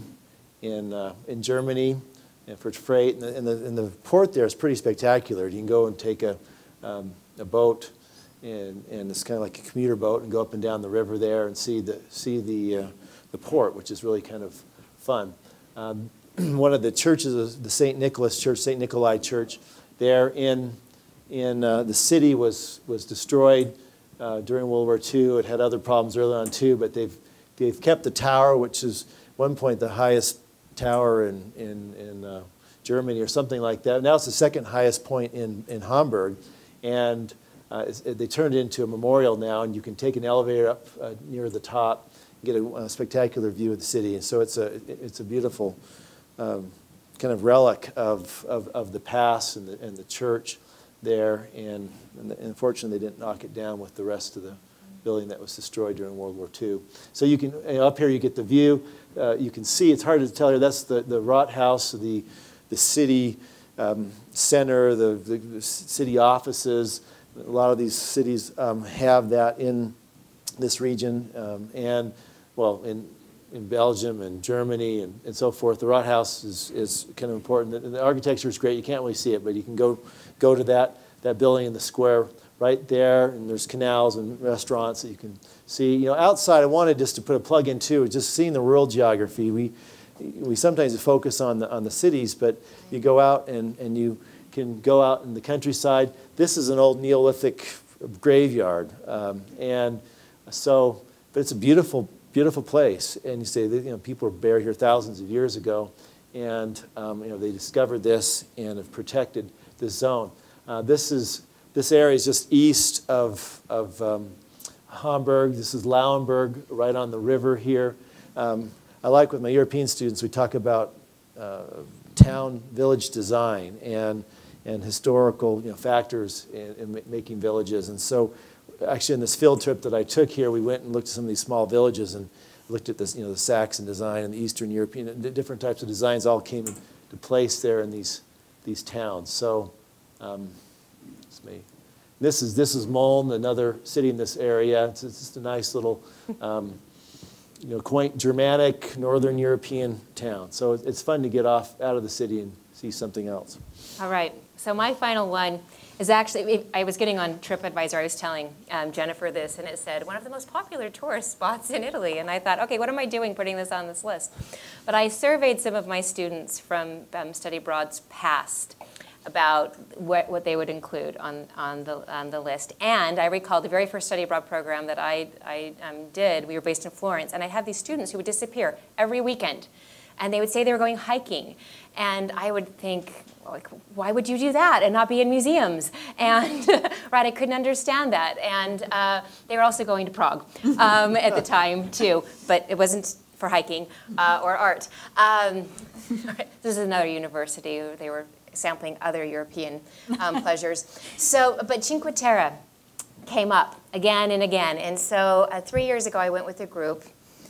in uh, in Germany, and for freight. And the, and, the, and the port there is pretty spectacular. You can go and take a um, a boat, and and it's kind of like a commuter boat, and go up and down the river there and see the see the uh, the port, which is really kind of fun. Um, one of the churches, the Saint Nicholas Church, Saint Nikolai Church, there in In uh, the city was was destroyed uh, during World War Two. It had other problems early on too, but they've they've kept the tower, which is at one point the highest tower in in, in uh, Germany or something like that. Now it's the second highest point in in Hamburg, and uh, it, they turned it into a memorial now, and you can take an elevator up uh, near the top, and get a, a spectacular view of the city. And so it's a it's a beautiful um, kind of relic of of, of the past and the and the church there, and, and unfortunately they didn't knock it down with the rest of the building that was destroyed during World War Two. So you can, you know, up here you get the view. Uh, you can see, it's hard to tell here, that's the, the Rathaus, the, the city um, center, the, the city offices. A lot of these cities um, have that in this region, um, and, well, in, in Belgium and Germany and, and so forth. The Rathaus is, is kind of important. The, the architecture is great. You can't really see it, but you can go go to that, that building in the square right there, and there's canals and restaurants that you can see. You know, outside, I wanted just to put a plug in too, just seeing the rural geography. We, we sometimes focus on the, on the cities, but you go out and, and you can go out in the countryside. This is an old Neolithic graveyard, um, and so, but it's a beautiful, beautiful place. And you say that, you know, people were buried here thousands of years ago, and um, you know, they discovered this and have protected this zone. Uh, this is this area is just east of of um, Hamburg. This is Lauenburg, right on the river here. Um, I like with my European students, we talk about uh, town village design and and historical, you know, factors in, in making villages. And so, actually, in this field trip that I took here, we went and looked at some of these small villages and looked at this, you know, the Saxon design and the Eastern European, different types of designs all came into place there in these. these towns. So um, it's me. This is this is Mulm, another city in this area. It's, it's just a nice little, um, you know, quaint Germanic, Northern European town. So it's fun to get off out of the city and see something else. All right. So my final one is actually, I was getting on TripAdvisor, I was telling um, Jennifer this, and it said, one of the most popular tourist spots in Italy. And I thought, okay, what am I doing putting this on this list? But I surveyed some of my students from um, study abroad's past about what, what they would include on, on, the, on the list. And I recall the very first study abroad program that I, I um, did, we were based in Florence, and I had these students who would disappear every weekend. And they would say they were going hiking. And I would think, like, why would you do that and not be in museums? And right, I couldn't understand that. And uh, they were also going to Prague um, at the time too, but it wasn't for hiking uh, or art. Um, this is another university. They were sampling other European um, pleasures. So, but Cinque Terre came up again and again. And so uh, three years ago, I went with a group.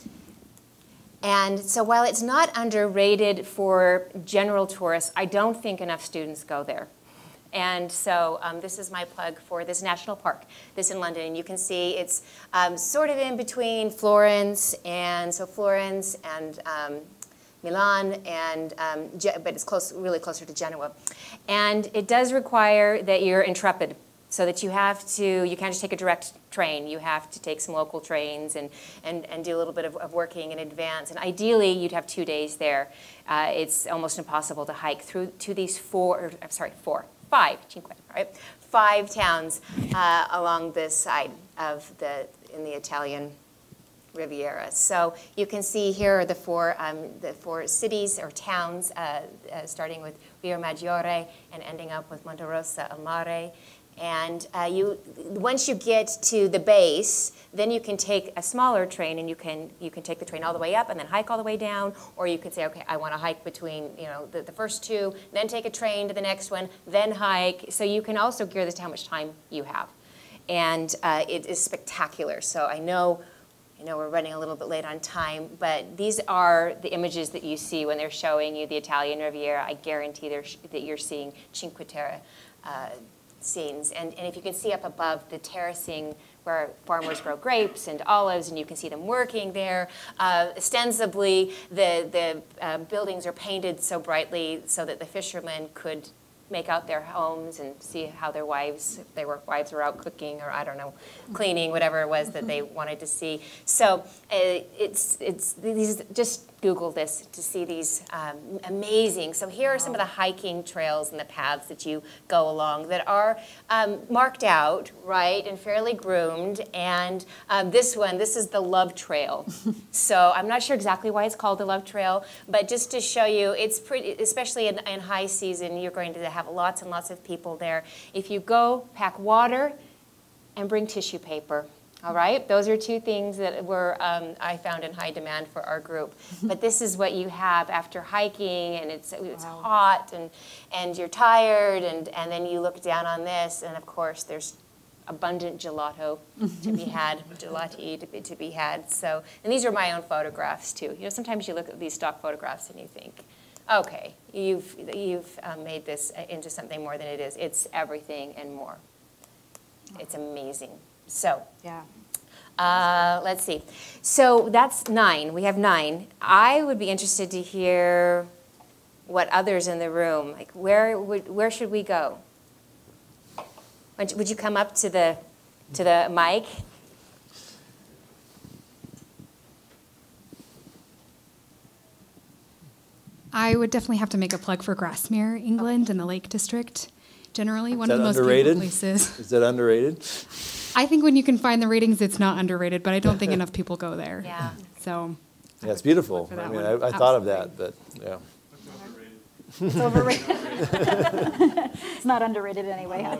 And so while it's not underrated for general tourists, I don't think enough students go there. And so um, this is my plug for this national park, this in London. And you can see it's um, sort of in between Florence and, so Florence and um, Milan, and um, but it's close, really closer to Genoa. And it does require that you're intrepid, so that you have to, you can't just take a direct train. You have to take some local trains and, and, and do a little bit of, of working in advance. And ideally, you'd have two days there. Uh, it's almost impossible to hike through to these four, or, I'm sorry, four, five, cinque, right? Five towns uh, along this side of the, in the Italian Riviera. So you can see here are the four, um, the four cities or towns, uh, uh, starting with Rio Maggiore and ending up with Monte Rosa al Mare. And uh, you, once you get to the base, then you can take a smaller train, and you can you can take the train all the way up and then hike all the way down, or you could say, okay, I want to hike between you know the, the first two, then take a train to the next one, then hike. So you can also gear this to how much time you have, and uh, it is spectacular. So I know. I know we're running a little bit late on time, but these are the images that you see when they're showing you the Italian Riviera. I guarantee they're sh that you're seeing Cinque Terre uh, scenes. And, and if you can see up above the terracing where farmers grow grapes and olives, and you can see them working there. Uh, ostensibly, the, the uh, buildings are painted so brightly so that the fishermen could make out their homes and see how their wives, if their wives were out cooking or, I don't know, cleaning, whatever it was that they wanted to see. So uh, it's, it's these, just Google this to see these um, amazing. So here are some of the hiking trails and the paths that you go along that are um, marked out, right, and fairly groomed. And um, this one, this is the Love Trail. So I'm not sure exactly why it's called the Love Trail, but just to show you, it's pretty, especially in, in high season, you're going to have lots and lots of people there. If you go, pack water and bring tissue paper. All right, those are two things that were um, I found in high demand for our group. But this is what you have after hiking, and it's it's wow. hot, and and you're tired, and and then you look down on this, and of course there's abundant gelato to be had, gelati to be to be had. So, and these are my own photographs too. You know, sometimes you look at these stock photographs and you think, okay, you've you've um, made this into something more than it is. It's everything and more. It's amazing. So, yeah. Uh, let's see. So that's nine. We have nine. I would be interested to hear what others in the room, like where would where should we go? Would, would you come up to the to the mic? I would definitely have to make a plug for Grasmere, England, and the Lake District. Generally, one Is of the most underrated? beautiful places. Is that underrated? I think when you can find the ratings, it's not underrated, but I don't think enough people go there. Yeah. So. Yeah, it's beautiful. For that I mean, one. I, I thought of that, but yeah. It's overrated. It's not underrated anyway. Huh?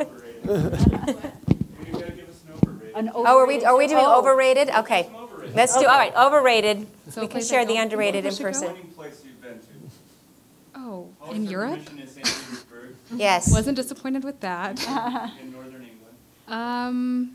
An Oh, are we are we doing oh. overrated? Okay, let's do. All right, overrated. So we a can place share I the don't underrated think in people should go? person. Place you've been to? Oh, Always in have Europe? permission in Saint Petersburg, Yes. Wasn't disappointed with that. in northern England. Um,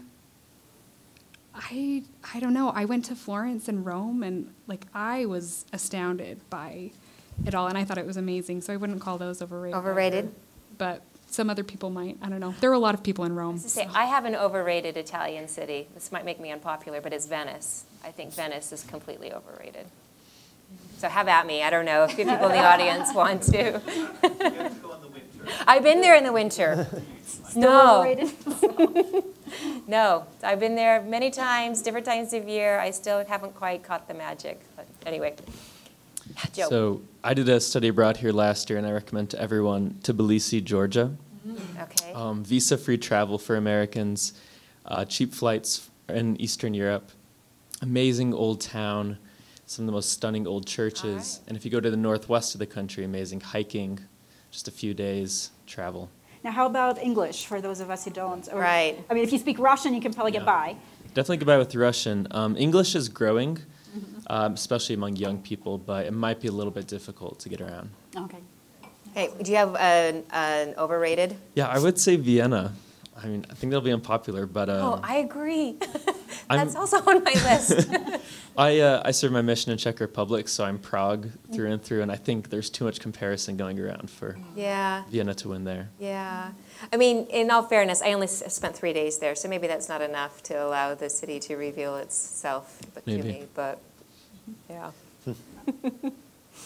I I don't know. I went to Florence and Rome, and like I was astounded by it all, and I thought it was amazing. So I wouldn't call those overrated. Overrated. But some other people might. I don't know. There were a lot of people in Rome. To say, I have an overrated Italian city. This might make me unpopular, but it's Venice. I think Venice is completely overrated. So have at me. I don't know if people in the audience want to. You have to go in the winter. I've been there in the winter. No, Overrated. no. I've been there many times, different times of year. I still haven't quite caught the magic. But anyway, Joe. So I did a study abroad here last year, and I recommend to everyone Tbilisi, Georgia. Okay. Um, visa-free travel for Americans, uh, cheap flights in Eastern Europe, amazing old town, some of the most stunning old churches. Right. And if you go to the northwest of the country, amazing hiking, just a few days travel. Now, how about English for those of us who don't? Or, Right. I mean, if you speak Russian, you can probably get by. Definitely get by with Russian. Um, English is growing, um, especially among young people, but it might be a little bit difficult to get around. Okay. Okay. Do you have an, an overrated? Yeah, I would say Vienna. I mean, I think that'll be unpopular, but um, Oh, I agree. I'm- That's also on my list. I uh, I served my mission in Czech Republic, so I'm Prague through and through, and I think there's too much comparison going around for Yeah. Vienna to win there. Yeah. I mean, in all fairness, I only s- spent three days there, so maybe that's not enough to allow the city to reveal itself but to Maybe. me. But yeah.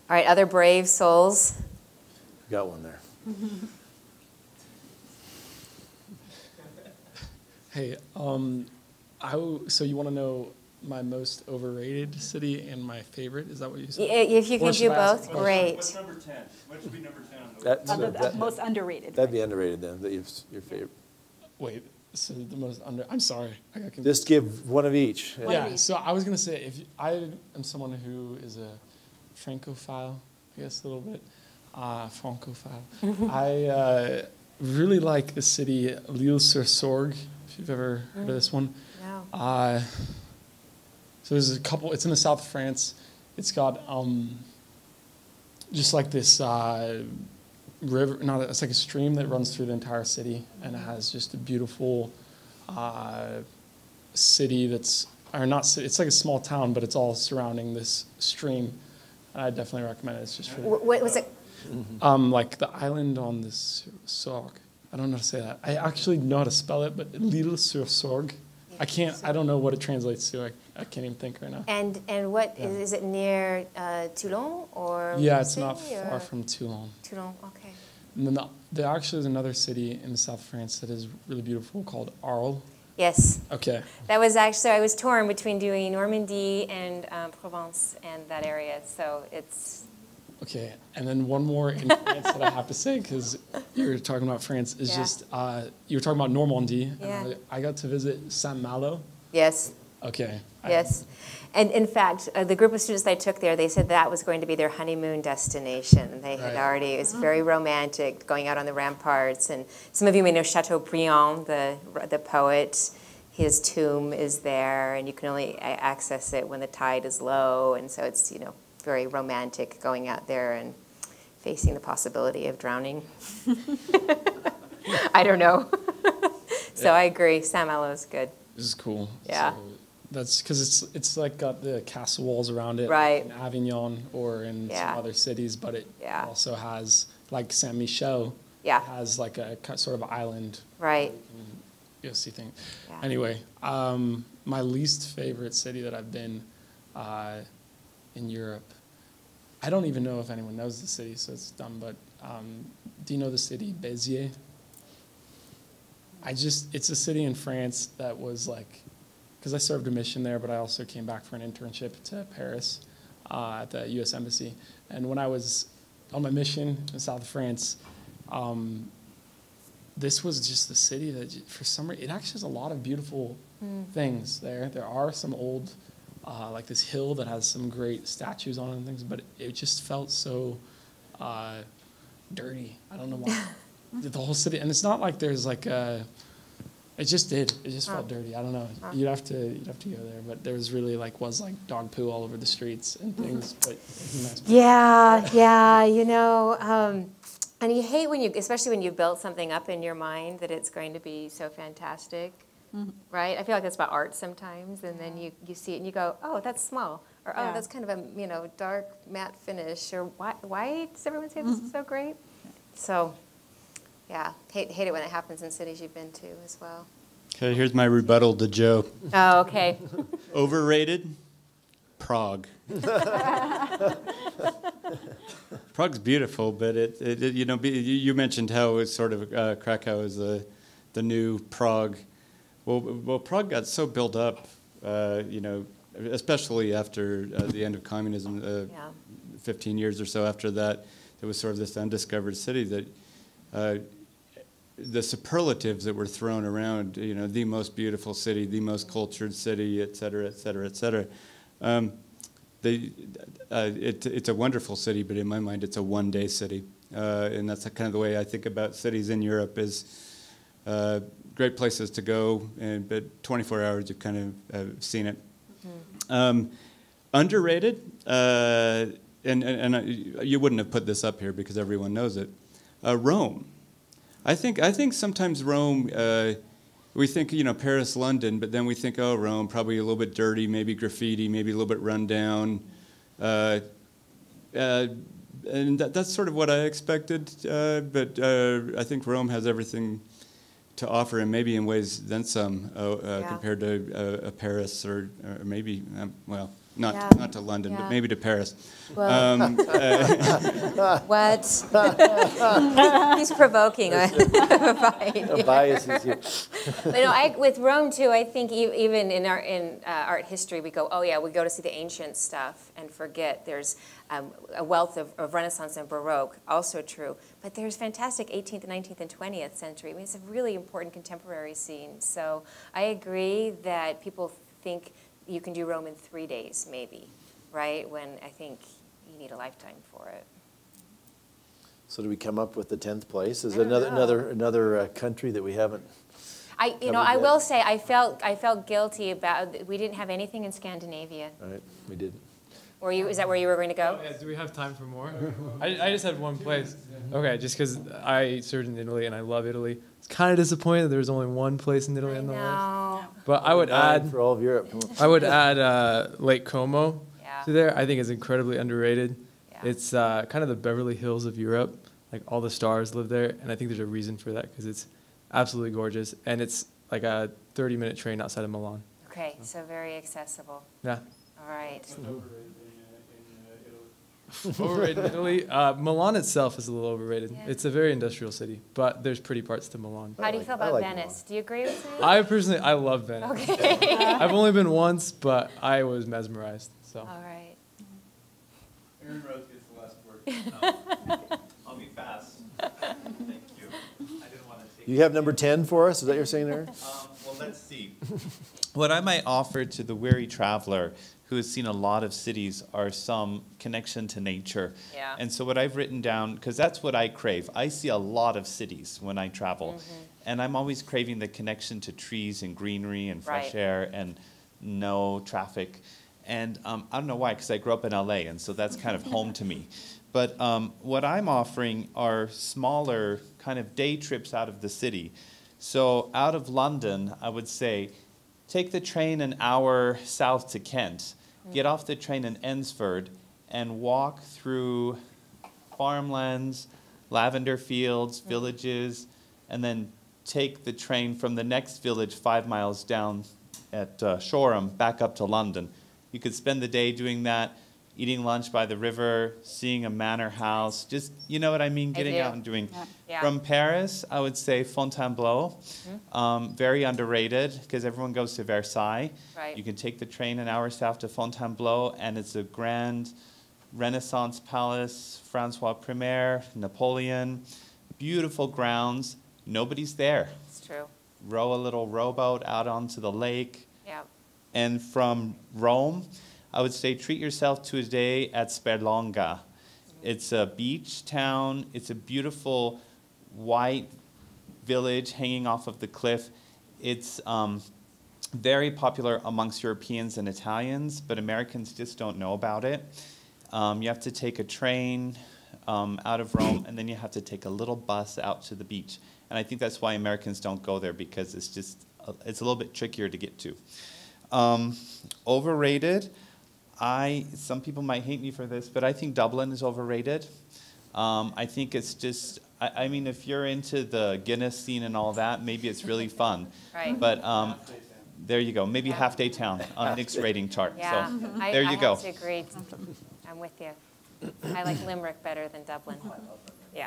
All right, other brave souls. Got one there. Hey, um, I w- so you want to know my most overrated city and my favorite? Is that what you I- said? If you Or can should do I ask both, a question? great. What's number ten? What should be number ten on the That, Uh, the- so that, Most underrated. that'd be underrated then, that your, your favorite. Wait, so the most under. I'm sorry, I got confused. Just give one of each. One of Yeah, each. so I was gonna say if you, I am someone who is a Francophile, I guess a little bit, uh, Francophile. I uh, really like the city L'Île-sur-Sorgue. If you've ever heard of this one. No. Uh, so there's a couple. It's in the south of France. It's got um, just like this uh, river. Not a, it's like a stream that runs through the entire city, and it has just a beautiful uh, city that's or not. ci- It's like a small town, but it's all surrounding this stream. I definitely recommend it. It's just really, Wh- What was it? um, like the island on the Sorgue. I don't know how to say that. I actually know how to spell it, but L'Île-sur-Sorgue. I can't. I don't know what it translates to. I, I can't even think right now. And and what Yeah. is, is it near uh, Toulon or? Yeah, it's not Marseille, far or- from Toulon. Toulon. Okay. And then the, there actually is another city in the south of France that is really beautiful called Arles. Yes, Okay. that was actually I was torn between doing Normandy and um, Provence and that area. So it's Okay. And then one more in France that I have to say because you're talking about France is Yeah. just uh, you were talking about Normandy. and Yeah. I, I got to visit Saint-Malo. yes. Okay. I- Yes. And in fact, uh, the group of students that I took there, they said that was going to be their honeymoon destination. They had Right. already, it was very romantic, going out on the ramparts. And some of you may know Chateaubriand, the, the poet. His tomb is there, and you can only a- access it when the tide is low. And so it's, you know, very romantic going out there and facing the possibility of drowning. I don't know. So Yeah. I agree, Saint Malo is good. This is cool. Yeah. So that's because it's it's like got the castle walls around it, Right. in Avignon or in Yeah. some other cities, but it Yeah. also has like Saint Michel. Yeah. Has like a ki- sort of island. Right. Go see thing. Yeah. Anyway, um, my least favorite city that I've been uh, in Europe. I don't even know if anyone knows the city, so it's dumb. But um, do you know the city Béziers? I just, it's a city in France that was like, because I served a mission there, but I also came back for an internship to Paris uh, at the U S Embassy. And when I was on my mission in the south of France, um, this was just the city that, j- for some reason, it actually has a lot of beautiful things there. There are some old, uh, like this hill that has some great statues on it and things, but it, it just felt so uh, dirty. I don't know why. The whole city, and it's not like there's like a, it just did. It just felt Huh. dirty. I don't know. Huh. You'd have to you'd have to go there, but there was really like was like dog poo all over the streets and things. But it was a nice place. Yeah, yeah, you know, um, and you hate when you, especially when you build something up in your mind that it's going to be so fantastic, right? I feel like that's about art sometimes, and then you, you see it and you go, oh, that's small, or oh, Yeah. that's kind of a, you know, dark matte finish, or why, why does everyone say this is so great? So, yeah, hate, hate it when it happens in cities you've been to as well. Okay, here's my rebuttal to Joe. Oh, okay. Overrated? Prague. Prague's beautiful, but it, it, it- you know, be- you you mentioned how it's sort of uh, Krakow is the the new Prague. Well, well, Prague got so built up, uh, you know, especially after uh, the end of communism, uh, Yeah. fifteen years or so after that, there was sort of this undiscovered city that. Uh, the superlatives that were thrown around, you know, the most beautiful city, the most cultured city, et cetera, et cetera, et cetera. Um, they, uh, it, it's a wonderful city, but in my mind, it's a one-day city. Uh, and that's kind of the way I think about cities in Europe is uh, great places to go, and but twenty-four hours, you've kind of uh, seen it. Um, underrated, uh, and, and, and I, you wouldn't have put this up here because everyone knows it, uh, Rome. I think I think sometimes Rome, uh, we think, you know, Paris, London, but then we think, oh, Rome, probably a little bit dirty, maybe graffiti, maybe a little bit run down. Uh, uh, and that, that's sort of what I expected, uh, but uh, I think Rome has everything to offer, and maybe in ways then some, uh, uh, Yeah. compared to uh, a Paris or, or maybe, um, well, not, Yeah. to, not to London, Yeah. but maybe to Paris. Well, Um, uh, what? He's provoking. Fine. No biases here. But, you know, I, with Rome too, I think e even in our in uh, art history, we go, oh yeah, we go to see the ancient stuff and forget there's um, a wealth of, of Renaissance and Baroque, also true. But there's fantastic eighteenth, nineteenth, and twentieth century. I mean, it's a really important contemporary scene. So I agree that people think you can do Rome in three days, maybe, right? When I think you need a lifetime for it. So do we come up with the tenth place? Is I it don't another know. another another uh, country that we haven't? I, you know, Covered I yet? will say I felt I felt guilty about we didn't have anything in Scandinavia. All right, we didn't. Or you is that where you were going to go? Yeah, do we have time for more? I, I just had one place. Okay, just because I served in Italy and I love Italy. It's kind of disappointed that there's only one place in Italy I on the list. know. But I would Nine add, for all of Europe. I would add uh, Lake Como Yeah. to there. I think it's incredibly underrated. Yeah. It's uh, kind of the Beverly Hills of Europe. Like all the stars live there, and I think there's a reason for that because it's absolutely gorgeous, and it's like a thirty minute train outside of Milan. Okay, so very accessible. Yeah. All right. Overrated in Italy. Uh, Milan itself is a little overrated. Yeah. It's a very industrial city, but there's pretty parts to Milan. How do you like- feel I about like Venice? Milan. Do you agree with me? I personally, I love Venice. Okay. I've only been once, but I was mesmerized. So. All right. Aaron Rose gets the last word. I'll be fast. Thank you. I didn't want to take. You have number ten for us? Is that what you're saying, Aaron? Um, well, let's see. What I might offer to the weary traveler who has seen a lot of cities are some connection to nature. Yeah. And so what I've written down, because that's what I crave. I see a lot of cities when I travel. Mm-hmm. And I'm always craving the connection to trees and greenery and fresh Right. air and no traffic. And um, I don't know why, because I grew up in L A, and so that's kind of home to me. But um, what I'm offering are smaller kind of day trips out of the city. So out of London, I would say, take the train an hour south to Kent, get off the train in Ensford, and walk through farmlands, lavender fields, villages, and then take the train from the next village five miles down at uh, Shoreham back up to London. You could spend the day doing that, eating lunch by the river, seeing a manor house, just, you know what I mean, I getting do. out and doing. Yeah. Yeah. From Paris, I would say Fontainebleau, um, very underrated because everyone goes to Versailles. Right. You can take the train an hour south to Fontainebleau, and it's a grand Renaissance palace, Francois Premier, Napoleon, beautiful grounds. Nobody's there. It's true. Row a little rowboat out onto the lake. Yeah. And from Rome, I would say treat yourself to a day at Sperlonga. It's a beach town. It's a beautiful white village hanging off of the cliff. It's um, very popular amongst Europeans and Italians, but Americans just don't know about it. Um, you have to take a train um, out of Rome, and then you have to take a little bus out to the beach. And I think that's why Americans don't go there, because it's just, uh, it's a little bit trickier to get to. Um, overrated, I, some people might hate me for this, but I think Dublin is overrated. Um, I think it's just, I, I mean, if you're into the Guinness scene and all that, maybe it's really fun. Right. But um, there you go, maybe half day town on Nick's rating chart. Yeah. So I, there I you go. have to agree. I'm with you. I like Limerick better than Dublin. Yeah.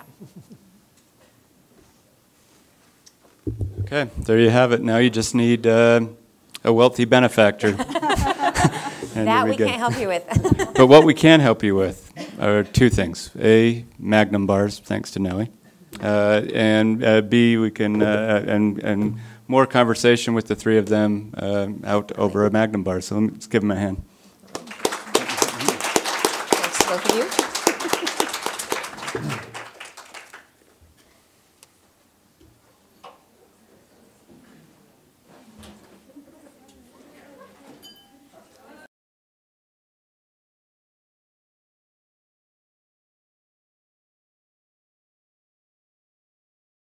Okay, there you have it. Now you just need uh, a wealthy benefactor. And That you'll be we good. can't help you with. But what we can help you with are two things. A, Magnum bars, thanks to Nellie. Uh, and uh, B, we can, uh, and, and more conversation with the three of them uh, out over a Magnum bar. So let's give them a hand.